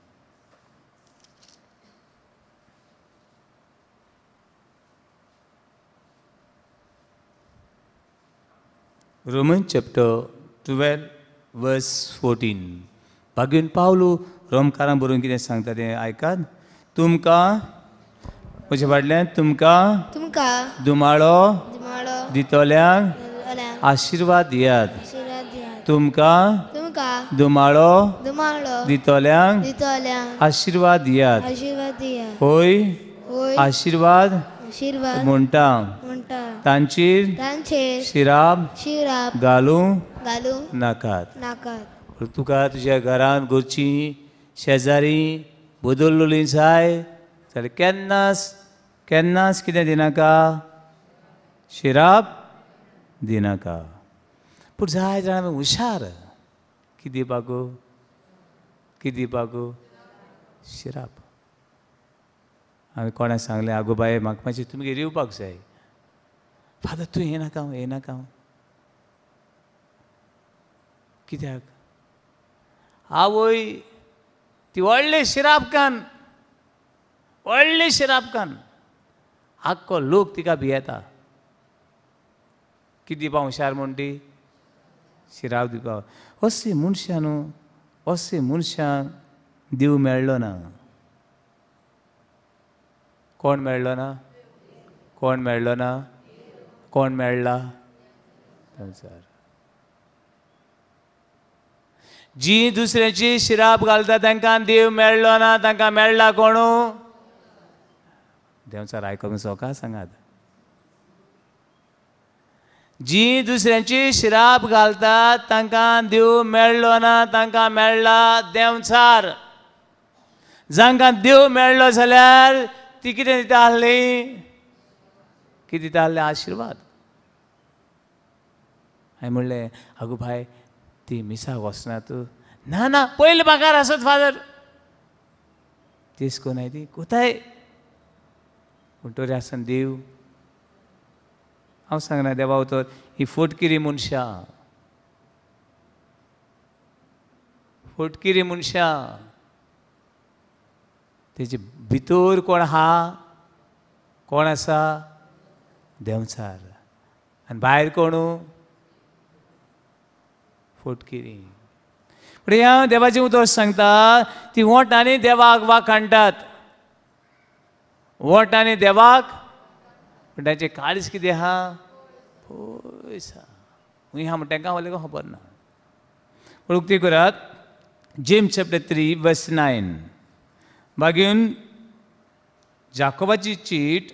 Roman chapter twelve verse fourteen. बागीन पावलू रोमकारांक बरोवन कितें सांगता तें आयकात. तुमकां म्हजे फाटल्यान तुमकां तुमकां दुमाळो दुमाळो दितोल्यांक दितोल्यांक आशिर्वाद दियात. आशिर्वाद दियात. तुमकां तुमकां दुमाळो दुमाळो दितोल्यांक दितोल्यांक आशिर्वाद दियात. आशिर्वाद दियात. होय होय आशिर्वाद आशिर्वाद म्हणटा म्हणटा तांचेर तांचेर शिराप शिराप घालूंक घालूंक नाकात. नाकात. तुका तुज्या घरांत घरचीं शेजारी बदललोलीं जाय जाल्यार केन्नाच केन्नाच कितें दिनाका शिराप दिनाका. पूण जाय जाल्यार आमी हुशार कितें दिवपाक कितें दिवपाक शिराप. हांवें कोणाक सांगलें आगो बाये म्हाका मातशें तुमगेर येवपाक जाय. फादर तूं येनाका हांव येनाका हांव कित्याक आवय ती व्हडली शिरापकान व्हडली शिरापकान आख्खो लोक तिका भियेता. कितें दिवपा हुशार म्हूण ती शिराप दिवपा. अशें मनशां न्हू अशें मनशांक देव मेळ्ळो ना. कोण मेळ्ळो ना कोण मेळ्ळो ना कोण मेळ्ळा संवसार. जी दुसऱ्याची शिराप घालता तांकां देव मेळ्ळो ना तांकां मेळ्ळा कोण देवचार आयकूंक सोका सांगात. जी दुसऱ्यांची शिराप घालतात तांकां देव मेळ्ळो ना तांकां मेळ्ळा देवचार. जांकां देव मेळ्ळो जाल्यार ती कितें दिता आसली कितें दिता आसलें आशिर्वाद. हांवें म्हणलें आगो भाय ती मिसाक वचनात. ना ना पयलीं म्हाका आसत फादर तेच कोनाय ती कोताय पूण तरी आसन देव हांव सांगना देवा उतर ही फोटकिरी मनशां फोटकिरी मनशां तेजे भितर कोण आहा कोण आसा देंवचार आनी भायर कोणू फोटकिरी पूण ह्या देवाचें उतर सांगता ती वोटांनी देवाक वाखाणटात वोटांनी देवाक पूण ताचें काळीज कितें आहा पयस आहा खूंय आहा म्हण तांकां वलें खबर ना पूण उक्ती करात जेम्स चॅप्टर थ्री वर्स नायन मागीर जाकोबाची चीट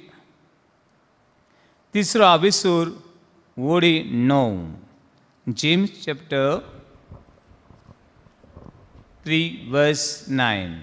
तिसरो आविसूर वोडी णव जेम्स चॅप्टर थ्री वर्स नायन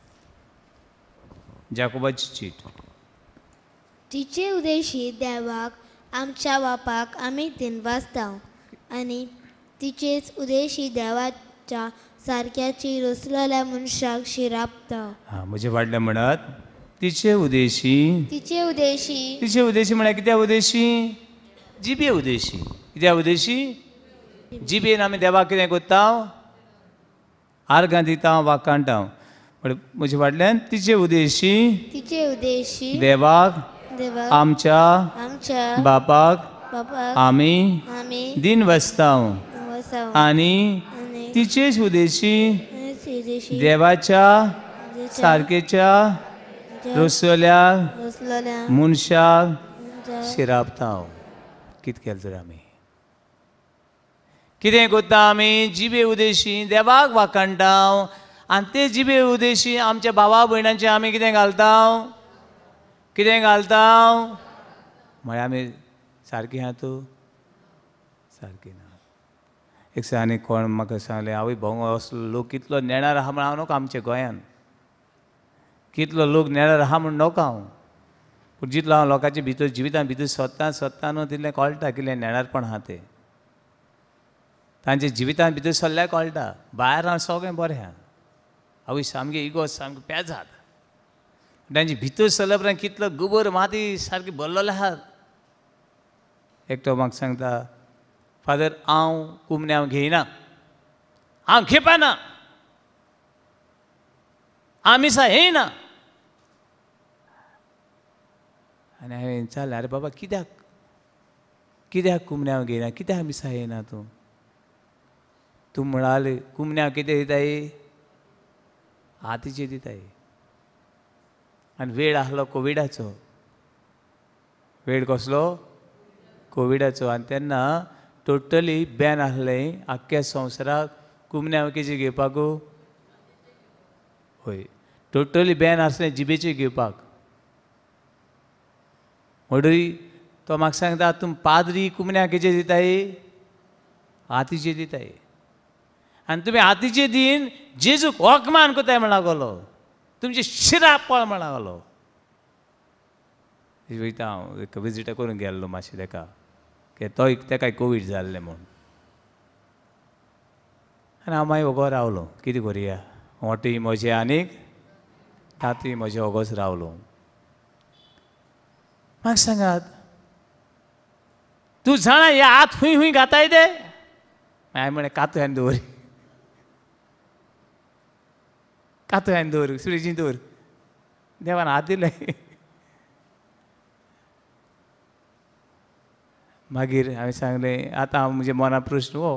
जाकोबाची चीट तिचे उद्देशी देवाक आमच्या बापाक आमी दिनवासता आनी तिचेच उद्देशी देवाच्या सारक्याची रचलेल्या मनशाक शिरापता. हां म्हजे वाडले म्हणत तिचे उद्देशी तिचे उद्देशी तिचे उद्देशी म्हळ्यार कित्या उद्देशी जिबे उद्देशी कित्या उद्देशी जिबेन आमी देवाक कितें कोत्ता आर्गां दिता वाखाणटा पण म्हजे वाटल्यान तिचे उद्देशी तिचे उद्देशी देवाक देवाक आमच्या आमच्या बापाक बापाक आमी आमी दिन वसताव वसाव आनी आनी तिचेच उद्देशी उद्देशी देवाच्या सारकेच्या रसोल्या रचलेल्या मनशाक शिरापताव कितें केलें तर आमी कितें कोत्ता आमी जिबे उद्देशी देवाक वाखाणटा आनी ते जिबे उद्देशी आमच्या भावा भयणांचे आमी कितें घालता कितें घालता म्हळ्यार आमी सारकी आहा तूं सारकी ना एक सांग कोण म्हाका सांगलें आवय भोंग असलो लोक कितलो नेणार आहा म्हण हांव नोका आमच्या गोंयांत कितलो लोक नेणार आहा म्हण नोका हांव पूण जितलो हांव लोकांच्या भितर जिवितां भितर सोदता सोदता न्हू तितलें कळटा कितलें नेणारपण आहा तें तांच्या जिवितां भितर सल्ल्या कळटा भायर हांव सगळें बरें आहा आवय सामकें इगो सामकें पेजाद तांचे भितर सरल्या उपरांत कितलो गोबर माती सारकी भरलेले आहात एकटो म्हाका सांगता फादर हांव कुमणे हांव घेयना हांव खेपाना हांव मिसा येयना आनी हांवें विचारलें आरे बाबा कित्याक कित्याक कुमणे हांव घेयना कित्याक मिसा येयना तूं तूं म्हणाले कुमणे हांव कितें दिताय हातीचे दिताय आनी वेळ आसलो कोविडाचो वेळ कसलो कोविडाचो आनी तेन्ना टोटली बॅन आसलें आख्ख्या संवसाराक कुमणे हांव केजी घेवपाक हय टोटली बॅन आसलें जिबेचेर घेवपाक म्हणटरी तो म्हाका सांगता तुम पाद्री कुमण्याक केजे दिताय हातीचे दिताय आनी तुमी हातीचे दिन जेजूक होकमान कोताय म्हण लागलो तुमचे शिराप पळ म्हण लागलो वयता हांव एक विजीट करून गेल्लो मातशें ताका की तो ताका कोवीड जाल्लें म्हूण आनी हांव मागीर वगो रावलो कितें करुया मोठीय म्हजें आनीक तातूय म्हजें वगोच रावलो म्हाका सांगात तूं जाणा हे हात खूंय खूंय घाताय ते हांवें म्हळें कातू आनी दवर कातू आनी दवर सुरेजीन दवर देवान हात दिले मागीर हांवें सांगलें आतां हांव म्हज्या मनांत प्रश्न हो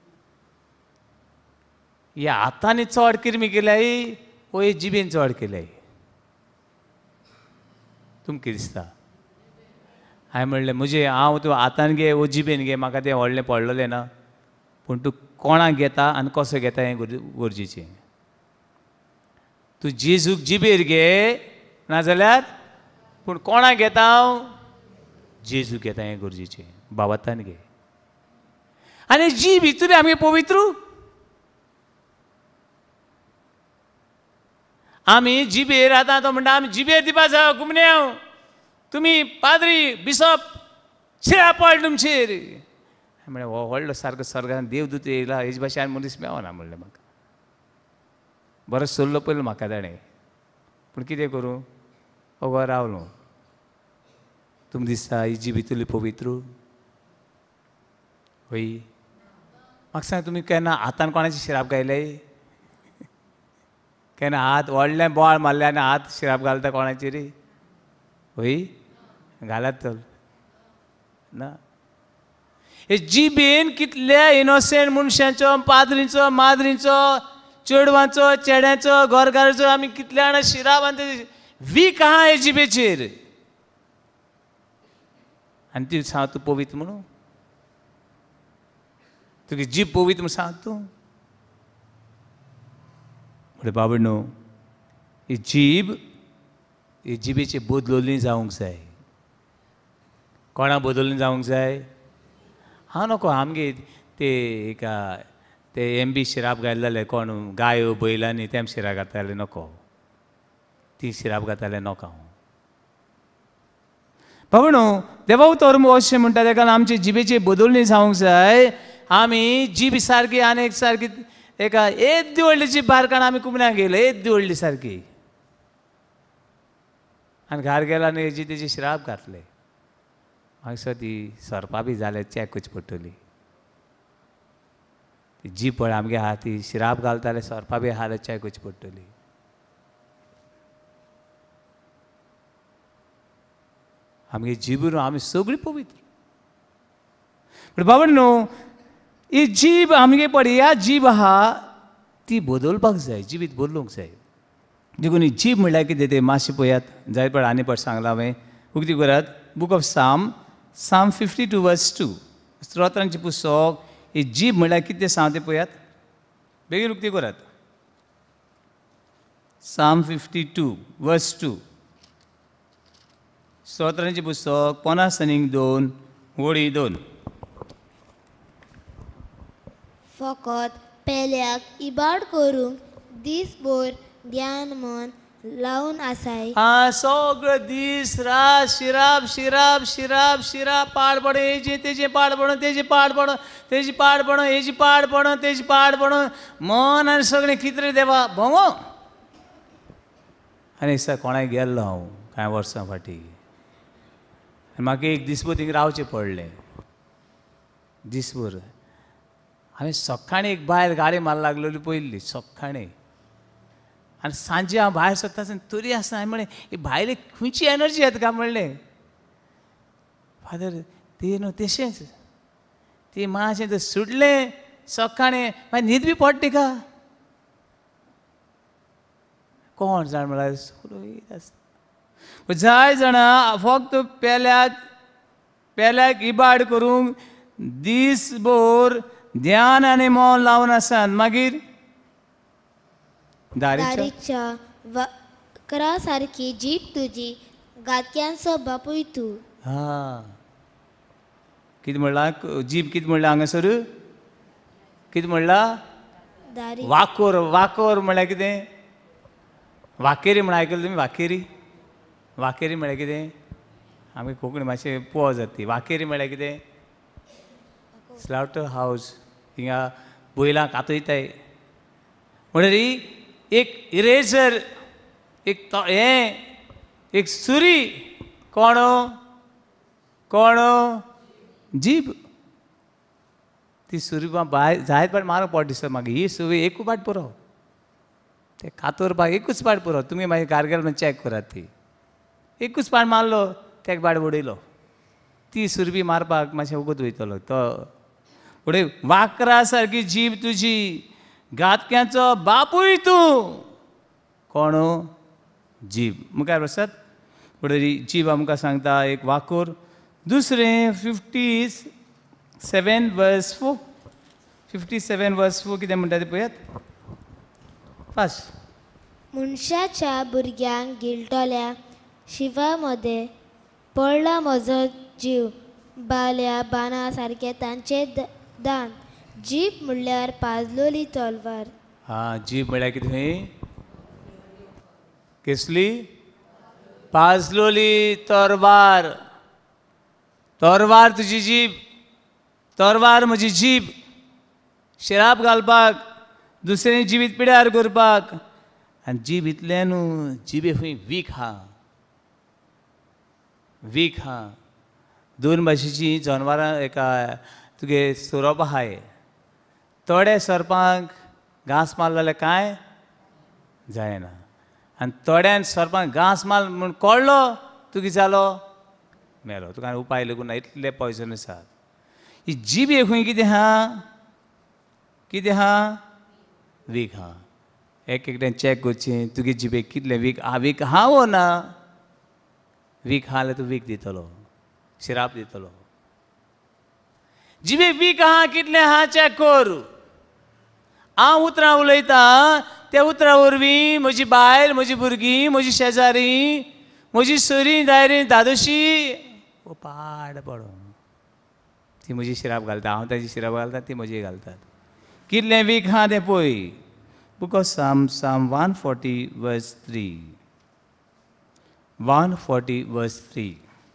ह्या हातांनी चड किरमी केल्याय वो हे जिबेन चड केल्याय तुमकां कितें दिसता हांवें म्हणलें म्हजें हांव तूं हातान घे वो जिबेन घे म्हाका तें व्हडलें पडलेलें ना पूण तूं कोणाक घेता आनी कसो घेता हें गरजेचें तूं जेजूक जिबेर घे नाजाल्यार पूण कोणाक घेता हांव जेजूक घेता हें गरजेचें बाबातान घे आनी जी भितर आमगे पवित्र आमी जिबेर आतां तो म्हणटा आमी जिबेर दिवपा जाय कुमणे हांव तुमी पाद्री बिशप शिरा पड तुमचेर म्हळें हो व्हडलो सारको सर्गान देवदूत येयला हेजे भाशेन आनी मनीस मेवना म्हणलें म्हाका बरो सोल्लो पयलो म्हाका ताणें पूण कितें करूं ओगो रावलो तुमकां दिसता ही जीब इतली पवित्र होय? म्हाका सांग, तुमी केन्ना हातान कोणाची शिराप घायले? केन्ना हात व्हडलें बोळ मारलें आनी हात शिराप घालता कोणाचेर? होय, घालत तर ना. हे जिबेन कितल्या इनोसेंट मनशांचो, पाद्रींचो, माद्रींचो, चेडवांचो, चेड्याचो, घरकाराचो आमी कितल्या जाणां शिराप आनी वीक आहा हे जिबेचेर. आनी ती सांग तूं पवित्र म्हणून? तुगे जीब पवित्र म्हणून सांग तूं? म्हणल्यार बाबा न्हू, ही जीब ही जिबेची बदलोली जावंक जाय. कोणा बदलोली जावंक जाय? हांव नको आमगे ते एका ते एम बी शिराप घालताले कोण गायो बैलांनी तेम शिराप घालताले नको. ती शिराप घालताले नोका हांव. बाबा न्हू, देवा धर्म अशें म्हणटा तेका आमची जिबेची बदलणी जावंक जाय. आमी जीब सारकी आनी एक सारकी एका येद्दी व्हडली जीब भायर काडून आमी कुमण्याक गेले, येद्दी व्हडली सारकी, आनी घार गेला आनी हेजी तेजी शिराप घातले. म्हाका दिसता ती सरपा बी जाले चॅक करची पडटली. ती जीब पळय आमगे आहा ती शिराप घालताले सरपा बी आहा चॅक करची पडटली. आमगे जीब न्हू आमी सगळीं पवित्र. पण बाबा न्हू, ही जीब आमगे पळय ह्या जीब आहा ती बदलपाक जाय, जिबीत बदलूंक जाय. देखून ही जीब म्हणल्यार कितें तें मातशें पळयात. जाय पळय आनी पळय सांगलां हांवें. उक्ती करात. Book of Psalm Psalm fifty two verse two. स्तोत्रांची पुस्तक. ही जीब म्हणल्यार कितें सांग तें पळयात. बेगीन उक्ती करात. Psalm fifty two verse two. स्तोत्रांची पुस्तक पन्नास आनीक दोन वळी दोन. फकत पेल्याक इबाड करूंक दीसभर ध्यान मन लावन आसाय. हा सगळो दीस रात शिराप शिराप शिराप शिराप पाडपण हेजी तेजी पाडपण तेजी पाडपण तेजी पाडपण हेजी पाडपण तेजी पाडपण मन आनी सगळें कितें देवा भोंव. आनी दिसता कोणाय गेल्लो हांव कांय वर्सां फाटीं. म्हाका एक दिसभर थिंग रावचें पडलें. दिसभर हांवें सकाळीं एक बायल गाडी मारपाक लागलेली पयली सकाळीं. आनी सांजे हांव भायर सरता तरी आसना. हांवें म्हणलें ही भायले खंयची एनर्जी येता काय म्हणलें. फादर ती न्हू तशेंच ती मातशें सुटलें सकाळीं मागीर न्हीद बी पडटी का कोण जाण म्हळ्यार सगळो आसता. जाय जाणां फक्त पेल्याक पेल्याक इबाड करूंक दीसभर ध्यान आनी मौन लावन आसात. मागीर दारीच्या वक्रा सारकी जीब तुजी गातक्यांचो बापूय तूं. हा कितें म्हणलां जीब कितें म्हणलां हांगासर कितें म्हणलां दारी वाकोर. वाकोर म्हळ्यार कितें वाकेरी म्हण आयकलां तुमी. वाकेरी वाकेरी म्हळ्यार कितें आमी कोंकणी मातशें पोव जाता ती. वाकेरी म्हळ्यार कितें स्लाउटर हावस. हिंगा बैलांक कातयताय म्हणल्यार ही एक इरेजर एक हें एक सुरी कोण कोण जीब. ती सुरी भायर जायत पाट मारप पड दिसता म्हाका. ही सुरी एकूच पाट पुरो ते कातोरपाक एकूच पाट पुरो. तुमी मागीर गारगेल म्हण चॅक करात. ती एकूच पाट मारलो तेका भायर उडयलो. ती सुरबी मारपाक मातशें उगत वयतलो तो. फुडें वाकरा सारकी जीब तुजी घातक्यांचो बापूय तूं कोण जीब. मुखार वचत. फुडें जीब आमकां सांगता एक वाकोर. दुसरें फिफ्टी सेवन वर्स फोर. फिफ्टी सेवन वर्स फोर कितें म्हणटा तें पळयात फास्ट. मनशाच्या भुरग्यांक गिळटल्या शिवा मदें पडला म्हजो जीव बाल्या बाना सारकें तांचे दान. जीब म्हणल्यार पाजलोली तलवार. हा जीब म्हळ्यार कितें कसली पाजलोली तरवार. तरवार तुजी जीब. तरवार म्हजी जीब. शिराप घालपाक दुसरें जिवीत पिड्यार करपाक. आनी जीब इतलें न्हू जिबे खंय वीक आहा. वीक हा दोन भाशेची जनावरां एका तुगे सोरोप आहाय थोडे सरपांक घास मारले जाल्यार कांय जायना आनी थोड्यान सरपांक घास मार म्हूण कळ्ळो तुगे जालो मेलो तुका उपाय लागून ना इतले पॉयजनस आसात ही जीब एक खंय कितें आहा कितें आहा वीक आहा एक एकट्यान चॅक करचें तुगे जिबेक कितलें वीक आहा वीक आहा वो ना वीक आहा जाल्यार तूं वीक दितलो शिराप दितलो जिबेक वीक आहा कितलें आहा चॅक कर हांव उतरां उलयतां त्या उतरां वरवीं म्हजी बायल म्हजी भुरगीं म्हजी शेजारी म्हजी सोयरीं दायरीं दादोशी ओ पाड पडो ती म्हजी शिराप घालता हांव ताजी शिराप घालता ती म्हजी घालतात कितलें वीक आहा तें पळय Book of Psalms, Psalm one forty, verse three. one forty, verse three.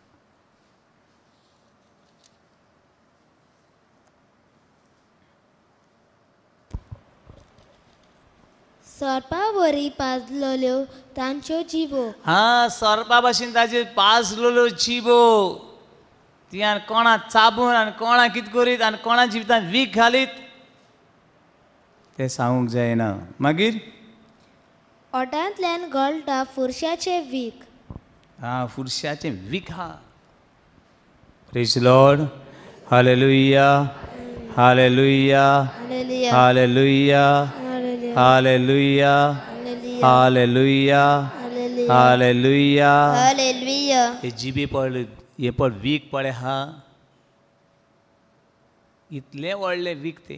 सोरपा वरी पाजलोल्यो तांच्यो जिवो हाँ सोरपा भाशेन ताजे पाजलोल्यो जिबो तियान कोणा चाबून आनी कोणा कितें करीत आनी कोणा जिवितांत वीक घालीत ते सांगूंक जायना मागीर ओटांतल्यान गळटा फुरशाचें वीक हाँ फुरशाचें वीक हा praise Lord hallelujah hallelujah hallelujah hallelujah hallelujah hallelujah hallelujah hallelujah हे जिबे पड हे पड वीक पडे हा इतले व्हडले वीक ते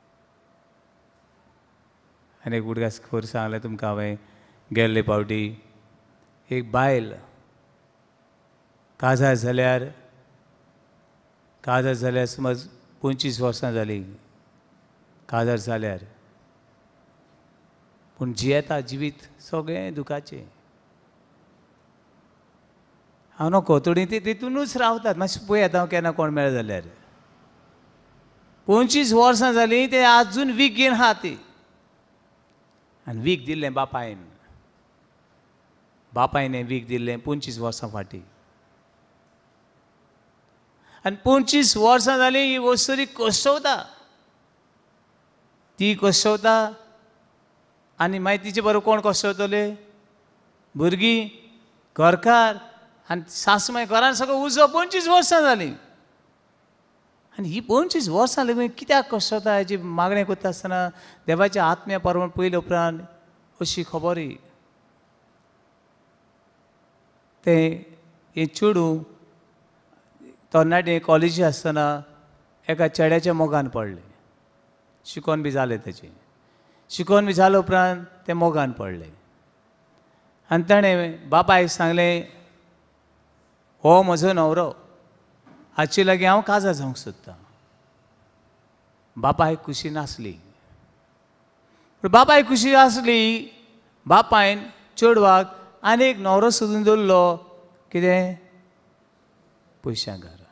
आनी एक उडकास खबर सांगलें तुमकां हांवें गेल्ले पावटी एक बायल काजार जाल्यार काजार जाल्यार समज पंचवीस वर्सां जालीं काजार जाल्यार पूण जियेता जिवीत सगळें दुखाचें हांव नको थोडीं ती तितूनच रावतात मातशें पळयात हांव केन्ना कोण मेळ जाल्यार पंचवीस वर्सां जालीं ते आजून वीक घेवन आहा ती आनी वीक दिल्लें बापायन बापायन हें वीक दिल्लें पंचवीस वर्सां फाटीं आनी पंचवीस वर्सां जालीं ही वस्तुरी कोसवता ती कोसवता आनी मागीर तिचे बरोबर कोण कोसवतले भुरगीं घरकार आनी सासू मागीर घरान सगळो उजो पंचवीस वर्सां जालीं आनी ही पंचवीस वर्सां लागून कित्याक कोसवता हेजी मागणें करता आसतना देवाच्या आत्म्या परवण पयले उपरांत अशी खबरी तें हें चेडूं तरणाटें कॉलेजी आसतना एका चेड्याच्या मोगान पडलें शिकोन बी जालें तेचें शिकोन बी जाले उपरांत तें मोगान पडलें आनी ताणें बापायक सांगलें हो म्हजो न्हवरो हाचे लागीं हांव काजार जावंक सोदतां बापायक खुशी नासली पूण बापायक खुशी आसली बापायन चेडवाक आनी एक न्हवरो सोदून दवरलो कितें पयशां घरा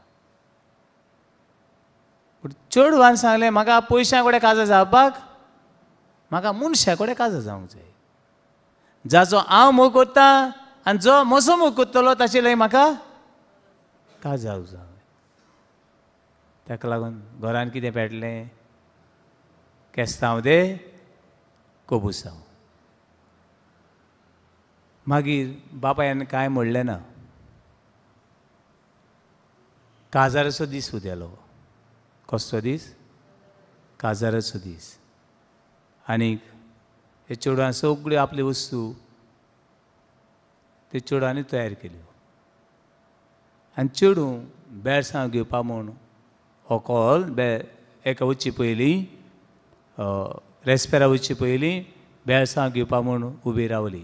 पूण चेडवान सांगलें म्हाका पयशां कडेन काजार जावपाक म्हाका मनशा कडेन काजार जावंक जाय जाचो हांव मोग करतां आनी जो म्हजो मोग करतलो ताचे लागीं म्हाका काजार जावंक जाय ताका लागून घरान कितें पेटलें केस्तांव दे कोबुसांव मागीर बापायन कांय म्हणलें ना काजाराचो दीस उदेलो कसलो दीस काजाराचो दीस आनीक हे चेडवान सगळ्यो आपल्यो वस्तू ते चेडवांनी तयार केल्यो आनी चेडूं बेळसांव घेवपा म्हूण होकोल बे एका वच्चे पयलीं रेस्पेरा वच्चे पयलीं बेळसांव घेवपा म्हूण उबी रावली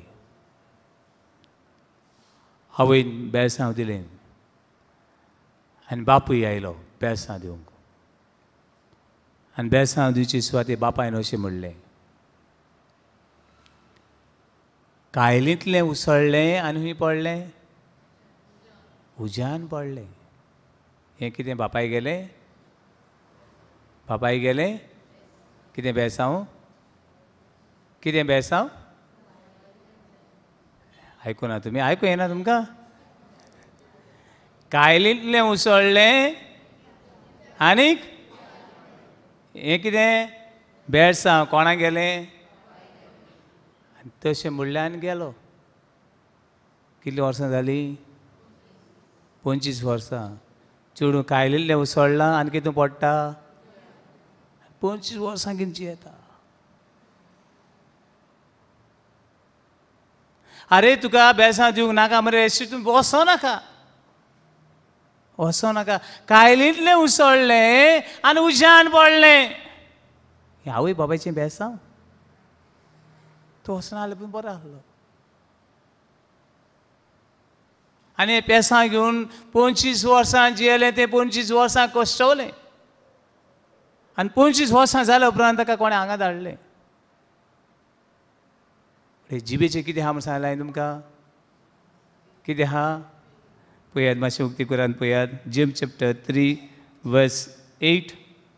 आवयन बेळसांव दिलें आनी बापूय आयलो बेळसांव दिवंक आनी बेळसांव दिवचे सुवातेर बापायन अशें म्हणलें कायलींतलें उसळ्ळें आनी हूंय पडलें उज्यान पडलें हें कितें बापाय गेलें बापाय गेलें कितें बेळसांव कितें बेळसांव आयकुना तुमी आयकूं येना तुमकां कायलींतलें उसळ्ळें आनीक हें कितें बेळसांव कोणाक गेलें तशें म्हणलें आनी गेलो. कितलीं वर्सां जालीं? पंचवीस वर्सां. चेडूं कायलींतलें उसळ्ळां आनी कितें पडटा? पंचवीस वर्सां कितें येता. अरे तुका बेळसांव दिवंक नाका मरे अशें तूं वसो नाका वसो नाका. कायलींतलें उसळ्ळें आनी उज्यान पडलें. आवय बाबायचें बेळसांव तो वचना जाल्यार पूण बरो आहलो. आनी हें पेसां घेवन पंचवीस वर्सां जियेलें तें पंचवीस वर्सां कश्टवलें आनी पंचवीस वर्सां जाल्या उपरांत ताका कोणें हांगा धाडलें. जिबेचें कितें आहा म्हूण सांगलें हांवें तुमकां? कितें आहा पळयात, मातशें उक्ती करात पळयात. James chapter three verse eight.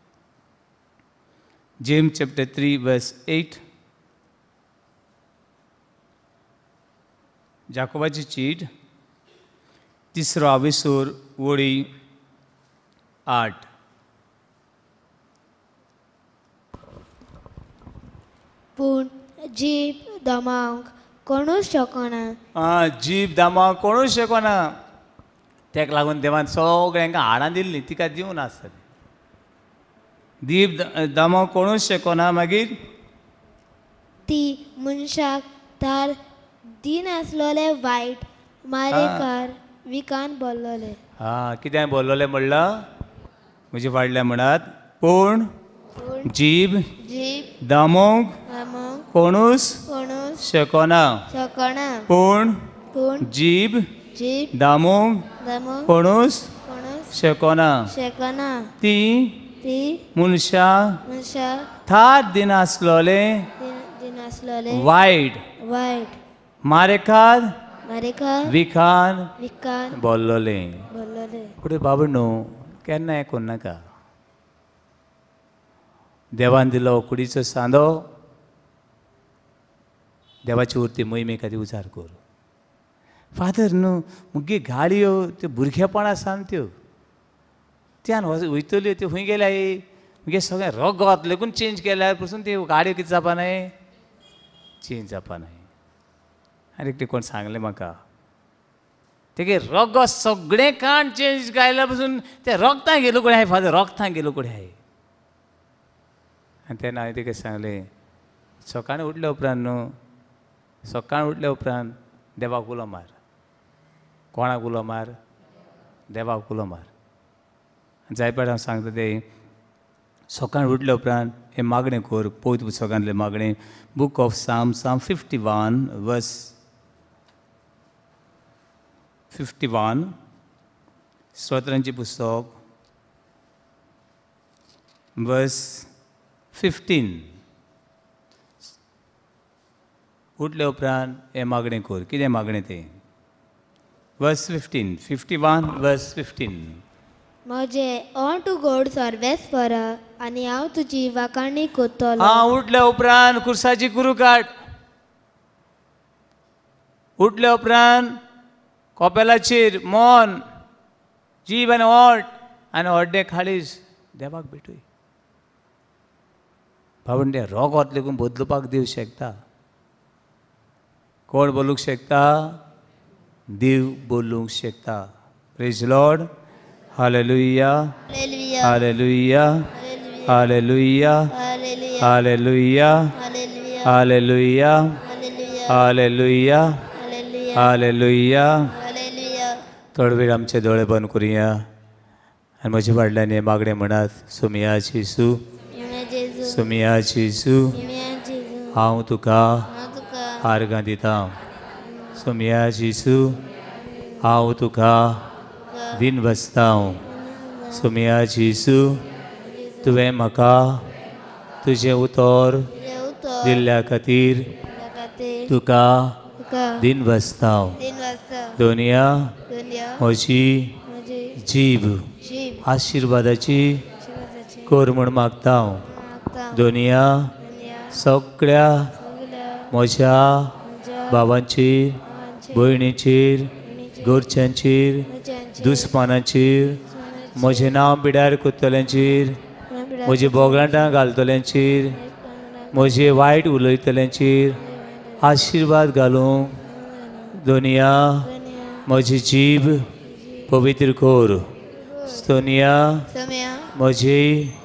James chapter three verse eight. जाकोबाची चीट तिसरो विसूर वळी आठ. पूण जीब दमावंक कोणूच शकना. आं जीब दामावंक कोणूच शकना. तेका लागून देवान सगळ्यांका हाडां दिल्लीं तिका दिवं नासतलीं. जीब दामावंक कोणूच शकना. मागीर ती मनशाक तार दिन आसलोले वायट मारेकार विकान बोल्लोले. हां कितें बोल्लोलें म्हणलां? म्हजे फाडल्या म्हणात. पूण जीब जीब दामोवंक दमावंक कोणूच कोणूच शकना. शकना. पूण पूण जीब जीब दामोवंक दमावंक कोणूच कोणूच शकना. शकना. ती ती मनशा मनशाक थार दिन आसलोले दिन आसलोले वायट वायट मारेकार मारेकार विखान विकान बोल्लोलें. बोल्लोले. पुढे बाबा न्हू केन्ना हें करूं नाका. देवान दिलो कुडीचो सांदो देवाची उरती मोहिमे खातीर उजार कर. फादर न्हू मुगे गाडयो त्यो भुरगेपणा आसा त्यो त्यान वयतल्यो त्यो खंय गेल्याय मुगे सगळें रगत लेगून चेंज केल्यार पसून त्यो गाडयो कितें जावपानाय चेंज जावपानाय. आनी एकटें कोण सांगलें म्हाका तेगे रगत सगळें काण चेंज गायल्या पसून ते रगतां गेलो कडेन हाय फादर रगतां गेलो कडेन हाय. आनी तेन्ना हांवें तेका सांगलें सकाळीं उठल्या उपरांत न्हू सकाळीं उठल्या उपरांत देवाक उलो मार. कोणाक उलो मार? देवाक उलो मार. जाय पड हांव सांगता तें सकाळीं उठल्या उपरांत हें मागणें कर. पवित्र पुस्तकांतलें मागणें book of Psalm Psalm fifty one verse fifty one स्तोत्रांचें पुस्तक वर्स फिफ्टीन. उठल्या उपरांत हें मागणें कर. कितें मागणें तें? Verse fifteen fifty one verse fifteen. म्हजें ऑन टू गॉड सर्वेस पर आनी हांव तुजी वाखाणी कोत्तोलो. हां उठल्या उपरांत कुर्साची कुरू काड. उठल्या उपरांत कोपेलाचेर मोन जीब आनी ओट आनी हड्डे खालीस देवाक भेटूय. भावंड तें रगत लेगून बदलपाक देव शकता. कोण बोलूंक शकता? देव बोलूंक शकता. Praise Lord. Hallelujah hallelujah hallelujah hallelujah hallelujah hallelujah hallelujah. थोडे वेळ आमचे दोळे बंद करुया आनी म्हजे फाटल्यान हें मागणें म्हणात. सुमिया जेसू सुमिया जेसू हांव तुका आर्गां दिता. सुमिया जेसू हांव तुका दिन बसता. सुमिया जेसू तुवें म्हाका तुजें उतर दिल्ल्या खातीर तुका दिन बसता. दोनिया म्हजी जीब आशिर्वादाची कर म्हूण मागता. दोनिया सगळ्या म्हज्या भावांचेर भयणीचेर गोरच्यांचेर दुस्मानांचेर म्हजें नांव पिड्यार कोत्तल्यांचेर म्हजी बोगलांटां घालतल्यांचेर म्हजे वायट उलयतल्यांचेर आशिर्वाद घालूंक दोनिया म्हजी जीब पवित्र कोर स्तोनिया म्हजे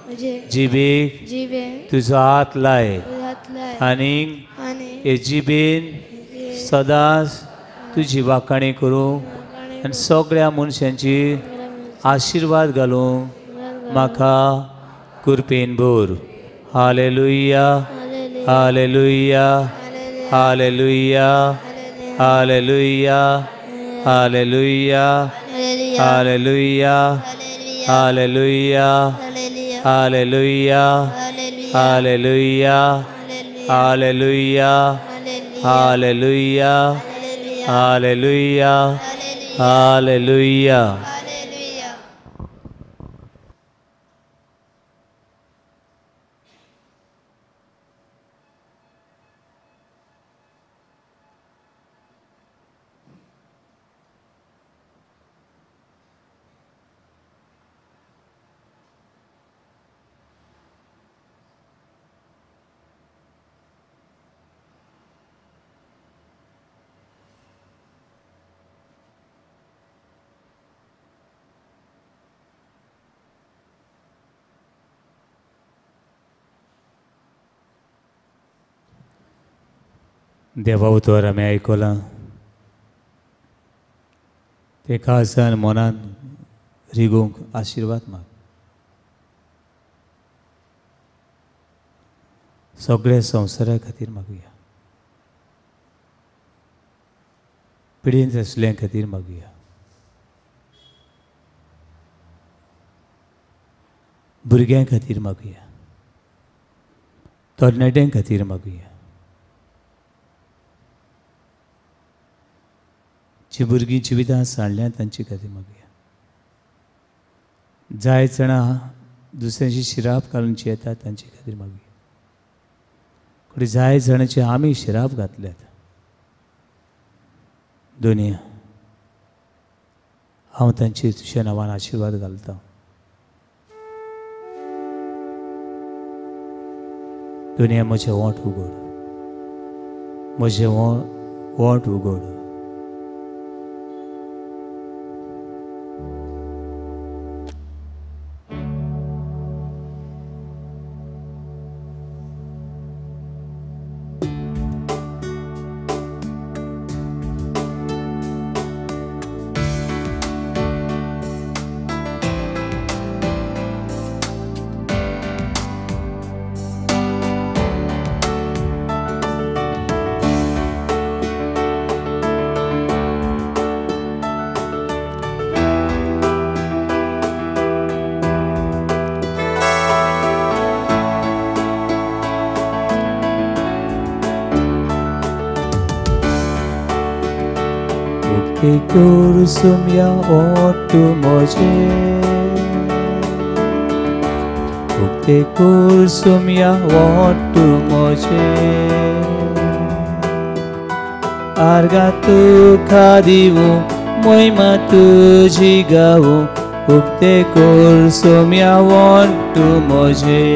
जिबेक तुजो हात लाय आनीक हे जिबेन सदांच तुजी वाखाणी करूंक आनी सगळ्या मनशांचेर आशिर्वाद घालूंक म्हाका कृपेन भर. Hallelujah hallelujah hallelujah hallelujah hallelujah hallelujah hallelujah hallelujah hallelujah hallelujah hallelujah hallelujah hallelujah. देवा उतर आमी आयकलां ते काळजान मनान रिगूंक आशिर्वाद माग. सगळ्या संवसारा खातीर मागुया, पिडींत आसल्या खातीर मागुया, भुरग्यां खातीर मागुया, तरणाट्यां खातीर मागुया, जी भुरगीं जिवितां सांडल्यां तांचे खातीर मागुया. जाय जाणां दुसऱ्यांची शिराप घालून जियेतात तांचे खातीर मागुया. कोणी जाय जाणांचे आमी शिराप घातल्यात दुनिया हांव तांचेर तुज्या नांवान आशिर्वाद घालता. दुनिया म्हजें ओंठ उगड, म्हजें ओंठ उगड. Que kursumya otu moje, ukte kursumya otu moje, argatu khadivu moima tuji gavu, ukte kursumya otu moje,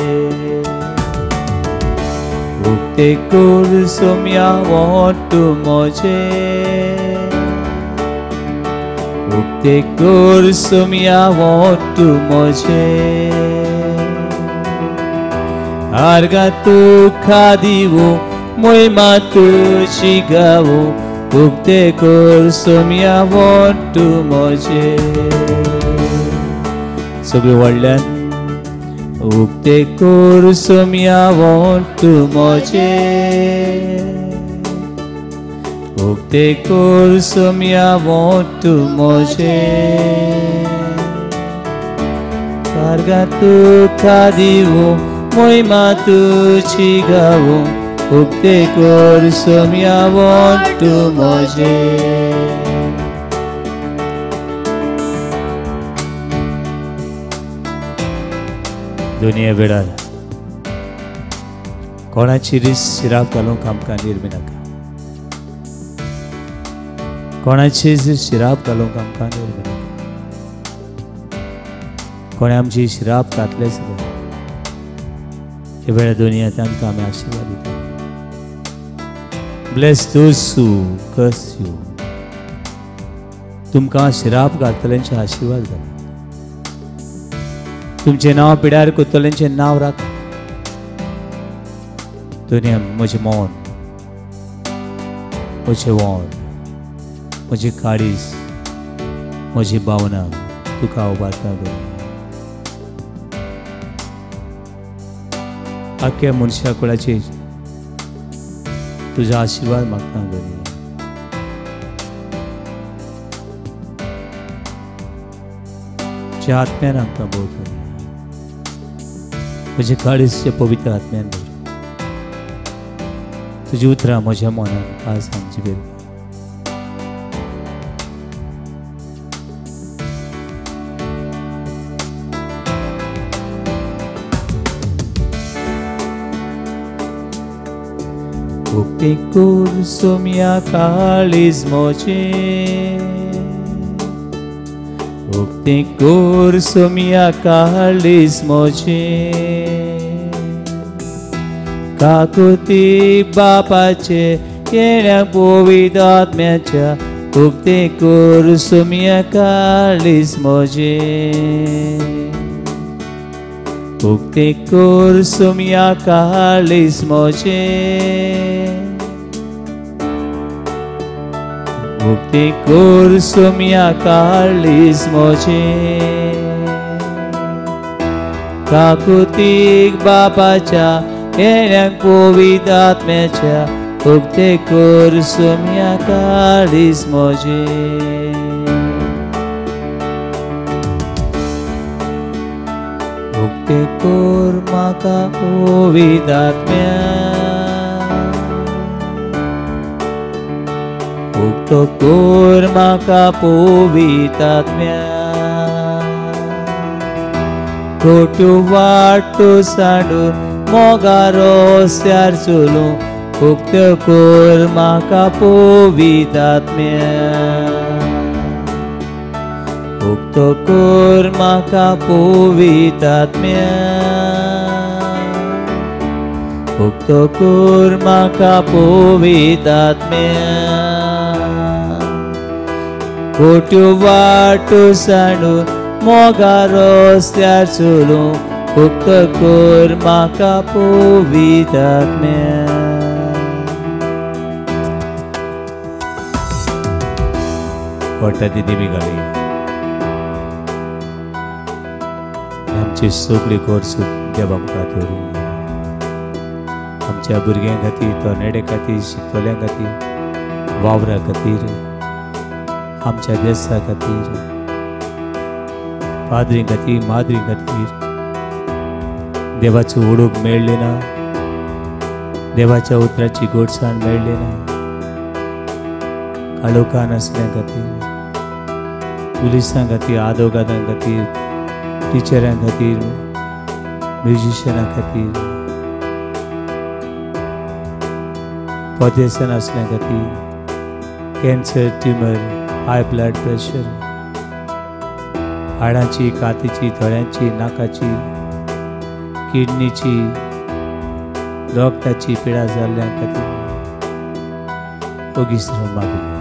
ukte kursumya otu moje. Ukte kursumya otu moje, argatu khadivu moima tuji gavu, ukte kursumya otu moje. सगळे व्हडल्यान ukte kursumya otu moje, ukte kursumya otu moje, argatu khadivu moima tuji gavu, ukte kursumya otu moje. दुनिया वेळार कोणाची रिस शिराप घालूंक आमकां निर्मी नाका. कोणाचे शिराप घालूंक आमकां निर्गती कोणे आमची शिराप घातले सुद्दां हे वेळा दुनिया तांकां आमी आशिर्वाद दिता. Bless those who curse you. तुमकां शिराप घालतल्यांचे आशिर्वाद घाला. तुमचे नांव पिड्यार कोत्तल्यांचे नांव राखा. दुनिया म्हजें मोन म्हजें वोंड म्हजी काळीज म्हजी भावना तुका उबारता दवर. आख्या मनशा कुळाचेर तुजो आशिर्वाद मागता घरी. तुज्या आत्म्यान आमकां भोंवतली. म्हजे काळीज पवित्र आत्म्यान भर. तुजी उतरां म्हज्या मनान आज आमची बेर. Ukti kursum ya kalis moche, ukti kursum ya kalis moche, kakuti bapache yena povidatmyacha, ukti kursum ya kalis moche. Ukti kursum ya kalis moche, ukti kursum ya kalis moche, kakutik bapacha yenak povidatmyacha, ukti kursum ya kalis moche. Ukti kur maka povidatmya, ukto kur maka povidatmya, kotu vatu sandu mogaro syar sulu, ukto kur maka povidatmya. Ukto kur maka povidatmya, ukto kur maka povidatmya, kotu vatu sandu mogaro syar sulu, ukto kur maka povidatmya. Kota didi bigali. आमची सगळी कोर्सूत देवाक पातोरी. आमच्या भुरग्यां खातीर तरणाट्यां खातीर शिकतल्यां खातीर वावरा खातीर आमच्या देसा खातीर पाद्री खातीर माद्री खातीर देवाचो ओळख मेळ्ळी ना. देवाच्या उतराची गोडसाण मेळ्ळी ना. काळोखान आसल्यां खातीर पुलिसां खातीर आदवोगादां खातीर टिचरां खातीर म्युजिशियनां खातीर पदेसान आसल्यां खातीर cancer tumour high blood pressure हाडांची कातीची थोड्यांची नाकाची किडनीची रगताची पिडा जाल्ल्यां खातीर ओगीस मागली.